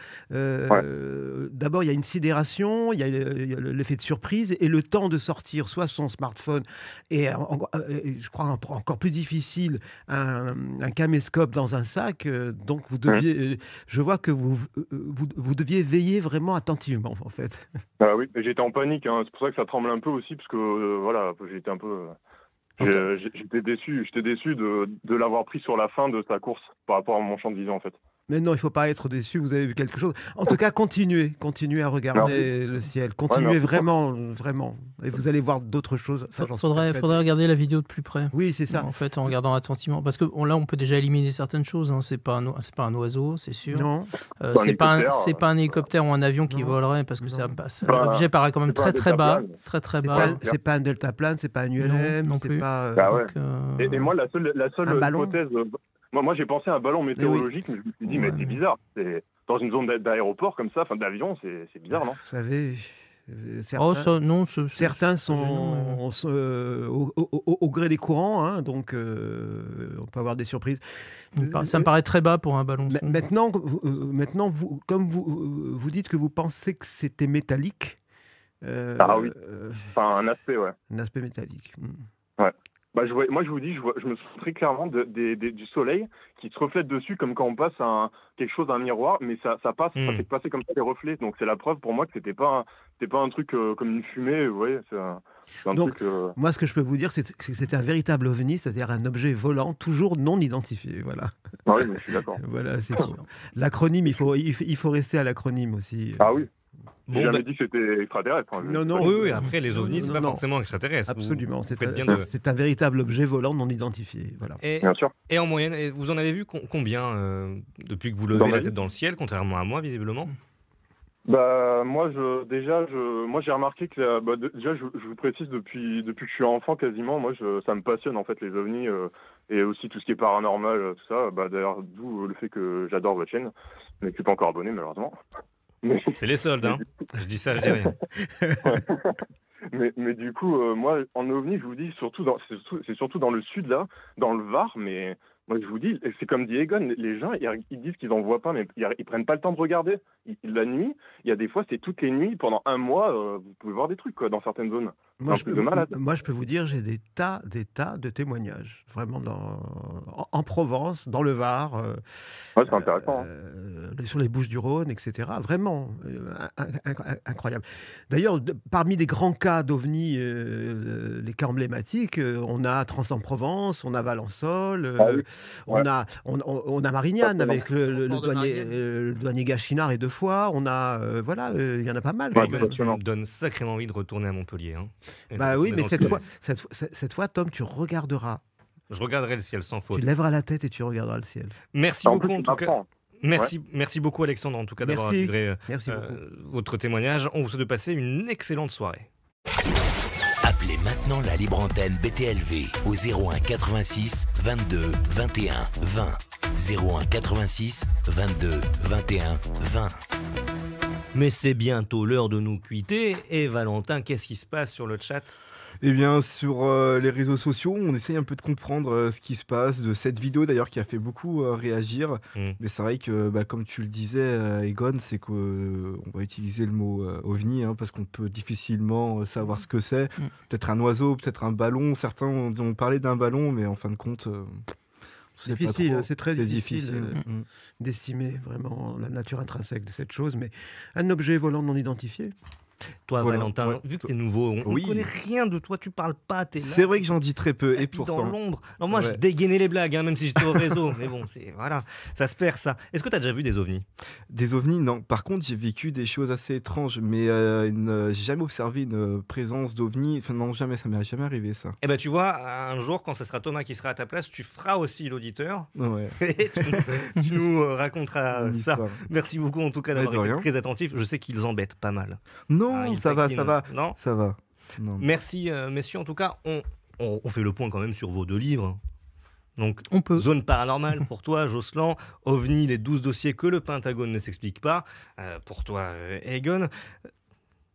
euh, d'abord il y a une sidération, il y a le- il y a le- l'effet de surprise, et le temps de sortir soit son smartphone, et en- en- euh, je crois en- encore plus difficile, un, un caméscope dans un sac. euh, donc vous deviez, euh, je vois que vous, euh, vous, vous deviez veiller vraiment attentivement, en fait. Ah oui, mais j'étais en panique. Hein. C'est pour ça que ça tremble un peu aussi, parce que euh, voilà, j'étais un peu. euh, j'ai- j'ai- J'étais déçu. J'étais déçu de, de l'avoir pris sur la fin de sa course par rapport à mon champ de vision en fait. Mais non, il ne faut pas être déçu, vous avez vu quelque chose. En tout cas, continuez, continuez à regarder le ciel. Continuez merci. vraiment, vraiment. Et vous allez voir d'autres choses. Ça, j'en suis Faudrait, persuadé. faudrait regarder la vidéo de plus près. Oui, c'est ça. En fait, en regardant attentivement. Parce que on- là, on peut déjà éliminer certaines choses. Hein. C'est pas, un o- c'est pas un oiseau, c'est sûr. Non. Euh, Pas un c'est pas, un- hélicoptère, c'est pas un hélicoptère ou un avion qui volerait, parce que ça, ça- Pas- l'objet paraît quand même c'est pas très un très bas. deltaplane. Très très C'est bas. pas, c'est pas un deltaplane, c'est pas un U L M, non c'est plus. pas. euh, Bah ouais. Donc, euh, Et, et moi, la seule, la seule Un ballon. hypothèse. euh, moi, moi j'ai pensé à un ballon météorologique, mais je me suis dit, mais c'est bizarre. C'est dans une zone d'a- d'aéroport comme ça, enfin d'avion, c'est c'est bizarre, non? Vous savez. euh, Certains, Oh, ça, non, ce- ce- certains c'est gênant, sont, sont, euh, au, au- au- au gré des courants, hein, donc euh, on peut avoir des surprises. Il me paraît- Ça me paraît très bas pour un ballon. Ma- sombre. Maintenant, vous- euh, maintenant vous, comme vous, euh, vous dites que vous pensez que c'était métallique. euh, Ah oui. euh, Enfin, un aspect, ouais. un aspect métallique. Hmm. Ouais. Bah, je vois, moi, je vous dis, je, vois, je me souviens très clairement de, des- des- du soleil qui se reflète dessus comme quand on passe un, quelque chose à un miroir, mais ça, ça passe, ça Mm. fait passer comme ça les reflets. Donc c'est la preuve pour moi que c'était pas, un- c'était pas un truc euh, comme une fumée. Vous voyez, c'est un, c'est un Donc, truc. euh, moi, ce que je peux vous dire, c'est que c'était un véritable ovni, c'est-à-dire un objet volant toujours non identifié. Voilà. Ah oui, mais je suis d'accord. Voilà, c'est fou. L'acronyme, il faut, il faut, il faut rester à l'acronyme aussi. Ah oui. J'ai Bon, jamais bah- dit que c'était extraterrestre. hein. Non, non. Oui, oui, après, les ovnis, Non, c'est pas non. forcément extraterrestre. Vous- Absolument. vous C'est faites un, bien de- c'est un véritable objet volant non identifié. Voilà. Et, Bien sûr. et en moyenne, et vous en avez vu com- combien euh, depuis que vous Dans levez ma la vie tête dans le ciel, contrairement à moi, visiblement? Bah moi je déjà je moi j'ai remarqué que la- bah, de- déjà je, je vous précise depuis depuis que je suis enfant quasiment moi je, ça me passionne en fait les ovnis euh, et aussi tout ce qui est paranormal euh, tout ça bah d'ailleurs d'où le fait que j'adore votre chaîne mais que je suis pas encore abonné malheureusement. Mais, C'est les soldes, hein. Je dis ça, je dis rien. mais, mais du coup euh, moi en ovni je vous dis surtout dans c'est surtout, c'est surtout dans le sud là dans le Var mais moi je vous dis c'est comme dit Egon les gens ils, ils disent qu'ils en voient pas mais ils, ils prennent pas le temps de regarder. Ils- la nuit il y a des fois c'est toutes les nuits pendant un mois euh, vous pouvez voir des trucs quoi dans certaines zones. Moi Un je, truc peux, de malade. moi, je peux vous dire, j'ai des tas, des tas de témoignages, vraiment dans, en, en Provence, dans le Var, euh, Ouais, c'est intéressant. hein. euh, sur les Bouches-du-Rhône, et cetera. Vraiment euh, in- in- in- incroyable. D'ailleurs, de- parmi les grands cas d'ovnis, euh, les cas emblématiques, euh, on a Trans-en-Provence, on a Valençol, euh, Ah oui. on, Ouais. a, on, on- on a Marignane Forcément. avec le, le- le Port de douanier, Marignane. euh, le douanier Gachinard et deux fois. On a, euh, voilà, euh, il y en a pas mal. Ouais, quand même. Tu exactement. me donnes sacrément envie de retourner à Montpellier. Hein. Et de Bah oui, retourner mais dans le cette fois, sud-est. cette, fois- cette- cette fois, Tom, tu regarderas. Je regarderai le ciel sans faute. Tu lèveras la tête et tu regarderas le ciel. Merci En beaucoup plus, en tu tout cas. m'apprends. Merci, merci beaucoup Alexandre en tout cas d'avoir Merci. livré euh, Merci euh, beaucoup. votre témoignage. On vous souhaite de passer une excellente soirée. Appelez maintenant la libre antenne B T L V au zéro un quatre-vingt-six vingt-deux vingt et un vingt. zéro un quatre-vingt-six vingt-deux vingt et un vingt. Mais c'est bientôt l'heure de nous quitter. Et Valentin, qu'est-ce qui se passe sur le chat? Eh bien, sur euh, les réseaux sociaux, on essaye un peu de comprendre euh, ce qui se passe, de cette vidéo d'ailleurs qui a fait beaucoup euh, réagir. Mm. Mais c'est vrai que, bah, comme tu le disais, euh, Egon, c'est qu'on va utiliser le mot euh, ovni hein, parce qu'on peut difficilement euh, savoir ce que c'est. Mm. Peut-être un oiseau, peut-être un ballon. Certains ont, ont parlé d'un ballon, mais en fin de compte, euh, C'est on sait pas difficile, trop. c'est très C'est difficile, euh, Mm. d'estimer vraiment la nature intrinsèque de cette chose, mais un objet volant non identifié. Toi, Voilà, Valentin, ouais. vu que t'es nouveau, on Oui. ne connaît rien de toi, tu parles pas, t'es là. C'est vrai que j'en dis très peu, et Puis dans pourtant. l'ombre. Alors moi, je Ouais. dégainais les blagues, hein, même si j'étais au réseau. Mais bon, c'est voilà, ça se perd ça. Est-ce que tu as déjà vu des ovnis? Des ovnis, non. Par contre, j'ai vécu des choses assez étranges, mais euh, une- euh, j'ai jamais observé une euh, présence d'ovnis. Enfin, non, jamais, ça m'est jamais arrivé, ça. Eh ben, tu vois, un jour, quand ce sera Thomas qui sera à ta place, tu feras aussi l'auditeur. Ouais. Et tu, tu nous euh, raconteras Une ça. histoire. Merci beaucoup en tout cas Ouais, d'avoir de été rien. très attentif. Je sais qu'ils embêtent pas mal. Non, Ah, ils ça va, taquinent. ça va. Non Ça va. Non. Merci, euh, messieurs. En tout cas, on, on, on fait le point quand même sur vos deux livres. Donc, On peut. Zone paranormale pour toi, Jocelyn. OVNI, les douze dossiers que le Pentagone ne s'explique pas. Euh, pour toi, euh, Egon.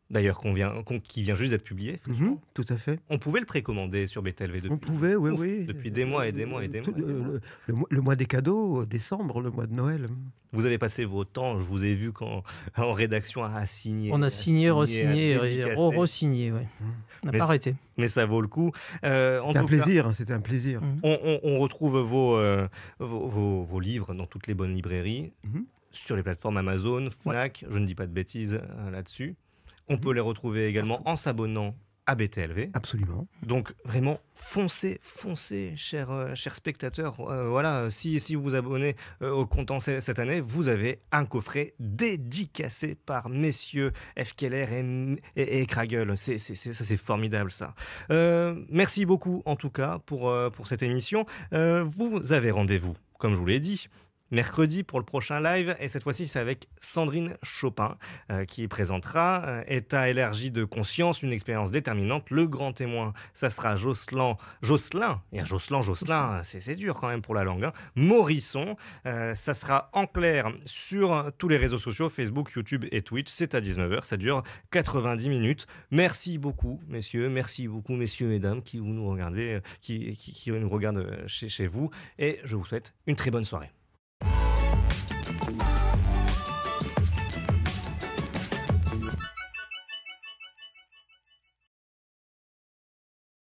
d'ailleurs, qu'on vient, qu'on- qui vient juste d'être publié. Mhm, tout à fait. On pouvait le précommander sur B T L V depuis, On pouvait, oui, Ouf, oui. depuis des mois et des mois et des Tout- mois. et des le, mois. le- le mois- le mois des cadeaux, euh, décembre, le mois de Noël. Vous avez passé vos temps, je vous ai vu quand, en rédaction à signer. On a à signé, à re-signé, dédicacer. re- re-signé, ouais. On n'a Mais pas c'est- arrêté. Mais ça vaut le coup. Euh, en C'était un tout cas, plaisir, hein, c'était un plaisir. Mhm. on, on- on retrouve vos, euh, vos, vos- vos livres dans toutes les bonnes librairies, Mhm. sur les plateformes Amazon, Fnac, je ne dis pas de bêtises euh, là-dessus. On peut les retrouver également en s'abonnant à B T L V. Absolument. Donc vraiment, foncez, foncez, chers, euh, chers spectateurs. Euh, voilà, si, si vous vous abonnez euh, au Content c- cette année, vous avez un coffret dédicacé par messieurs F. Keller et, et, et Kragel. C'est, c'est, c'est- ça, c'est formidable, ça. Euh, merci beaucoup, en tout cas, pour, euh, pour cette émission. Euh, vous avez rendez-vous, comme je vous l'ai dit, mercredi pour le prochain live, et cette fois-ci c'est avec Sandrine Chopin euh, qui présentera euh, État élargi de conscience, une expérience déterminante. Le grand témoin, ça sera Jocelyn, Jocelyn, et un Jocelyn, Jocelyn, c'est, c'est dur quand même pour la langue, hein. Morisson, euh, ça sera en clair sur tous les réseaux sociaux, Facebook, YouTube et Twitch, c'est à dix-neuf heures, ça dure quatre-vingt-dix minutes. Merci beaucoup messieurs, merci beaucoup messieurs, mesdames qui vous nous regardez, euh, qui, qui, qui nous regardent euh, chez, chez vous, et je vous souhaite une très bonne soirée.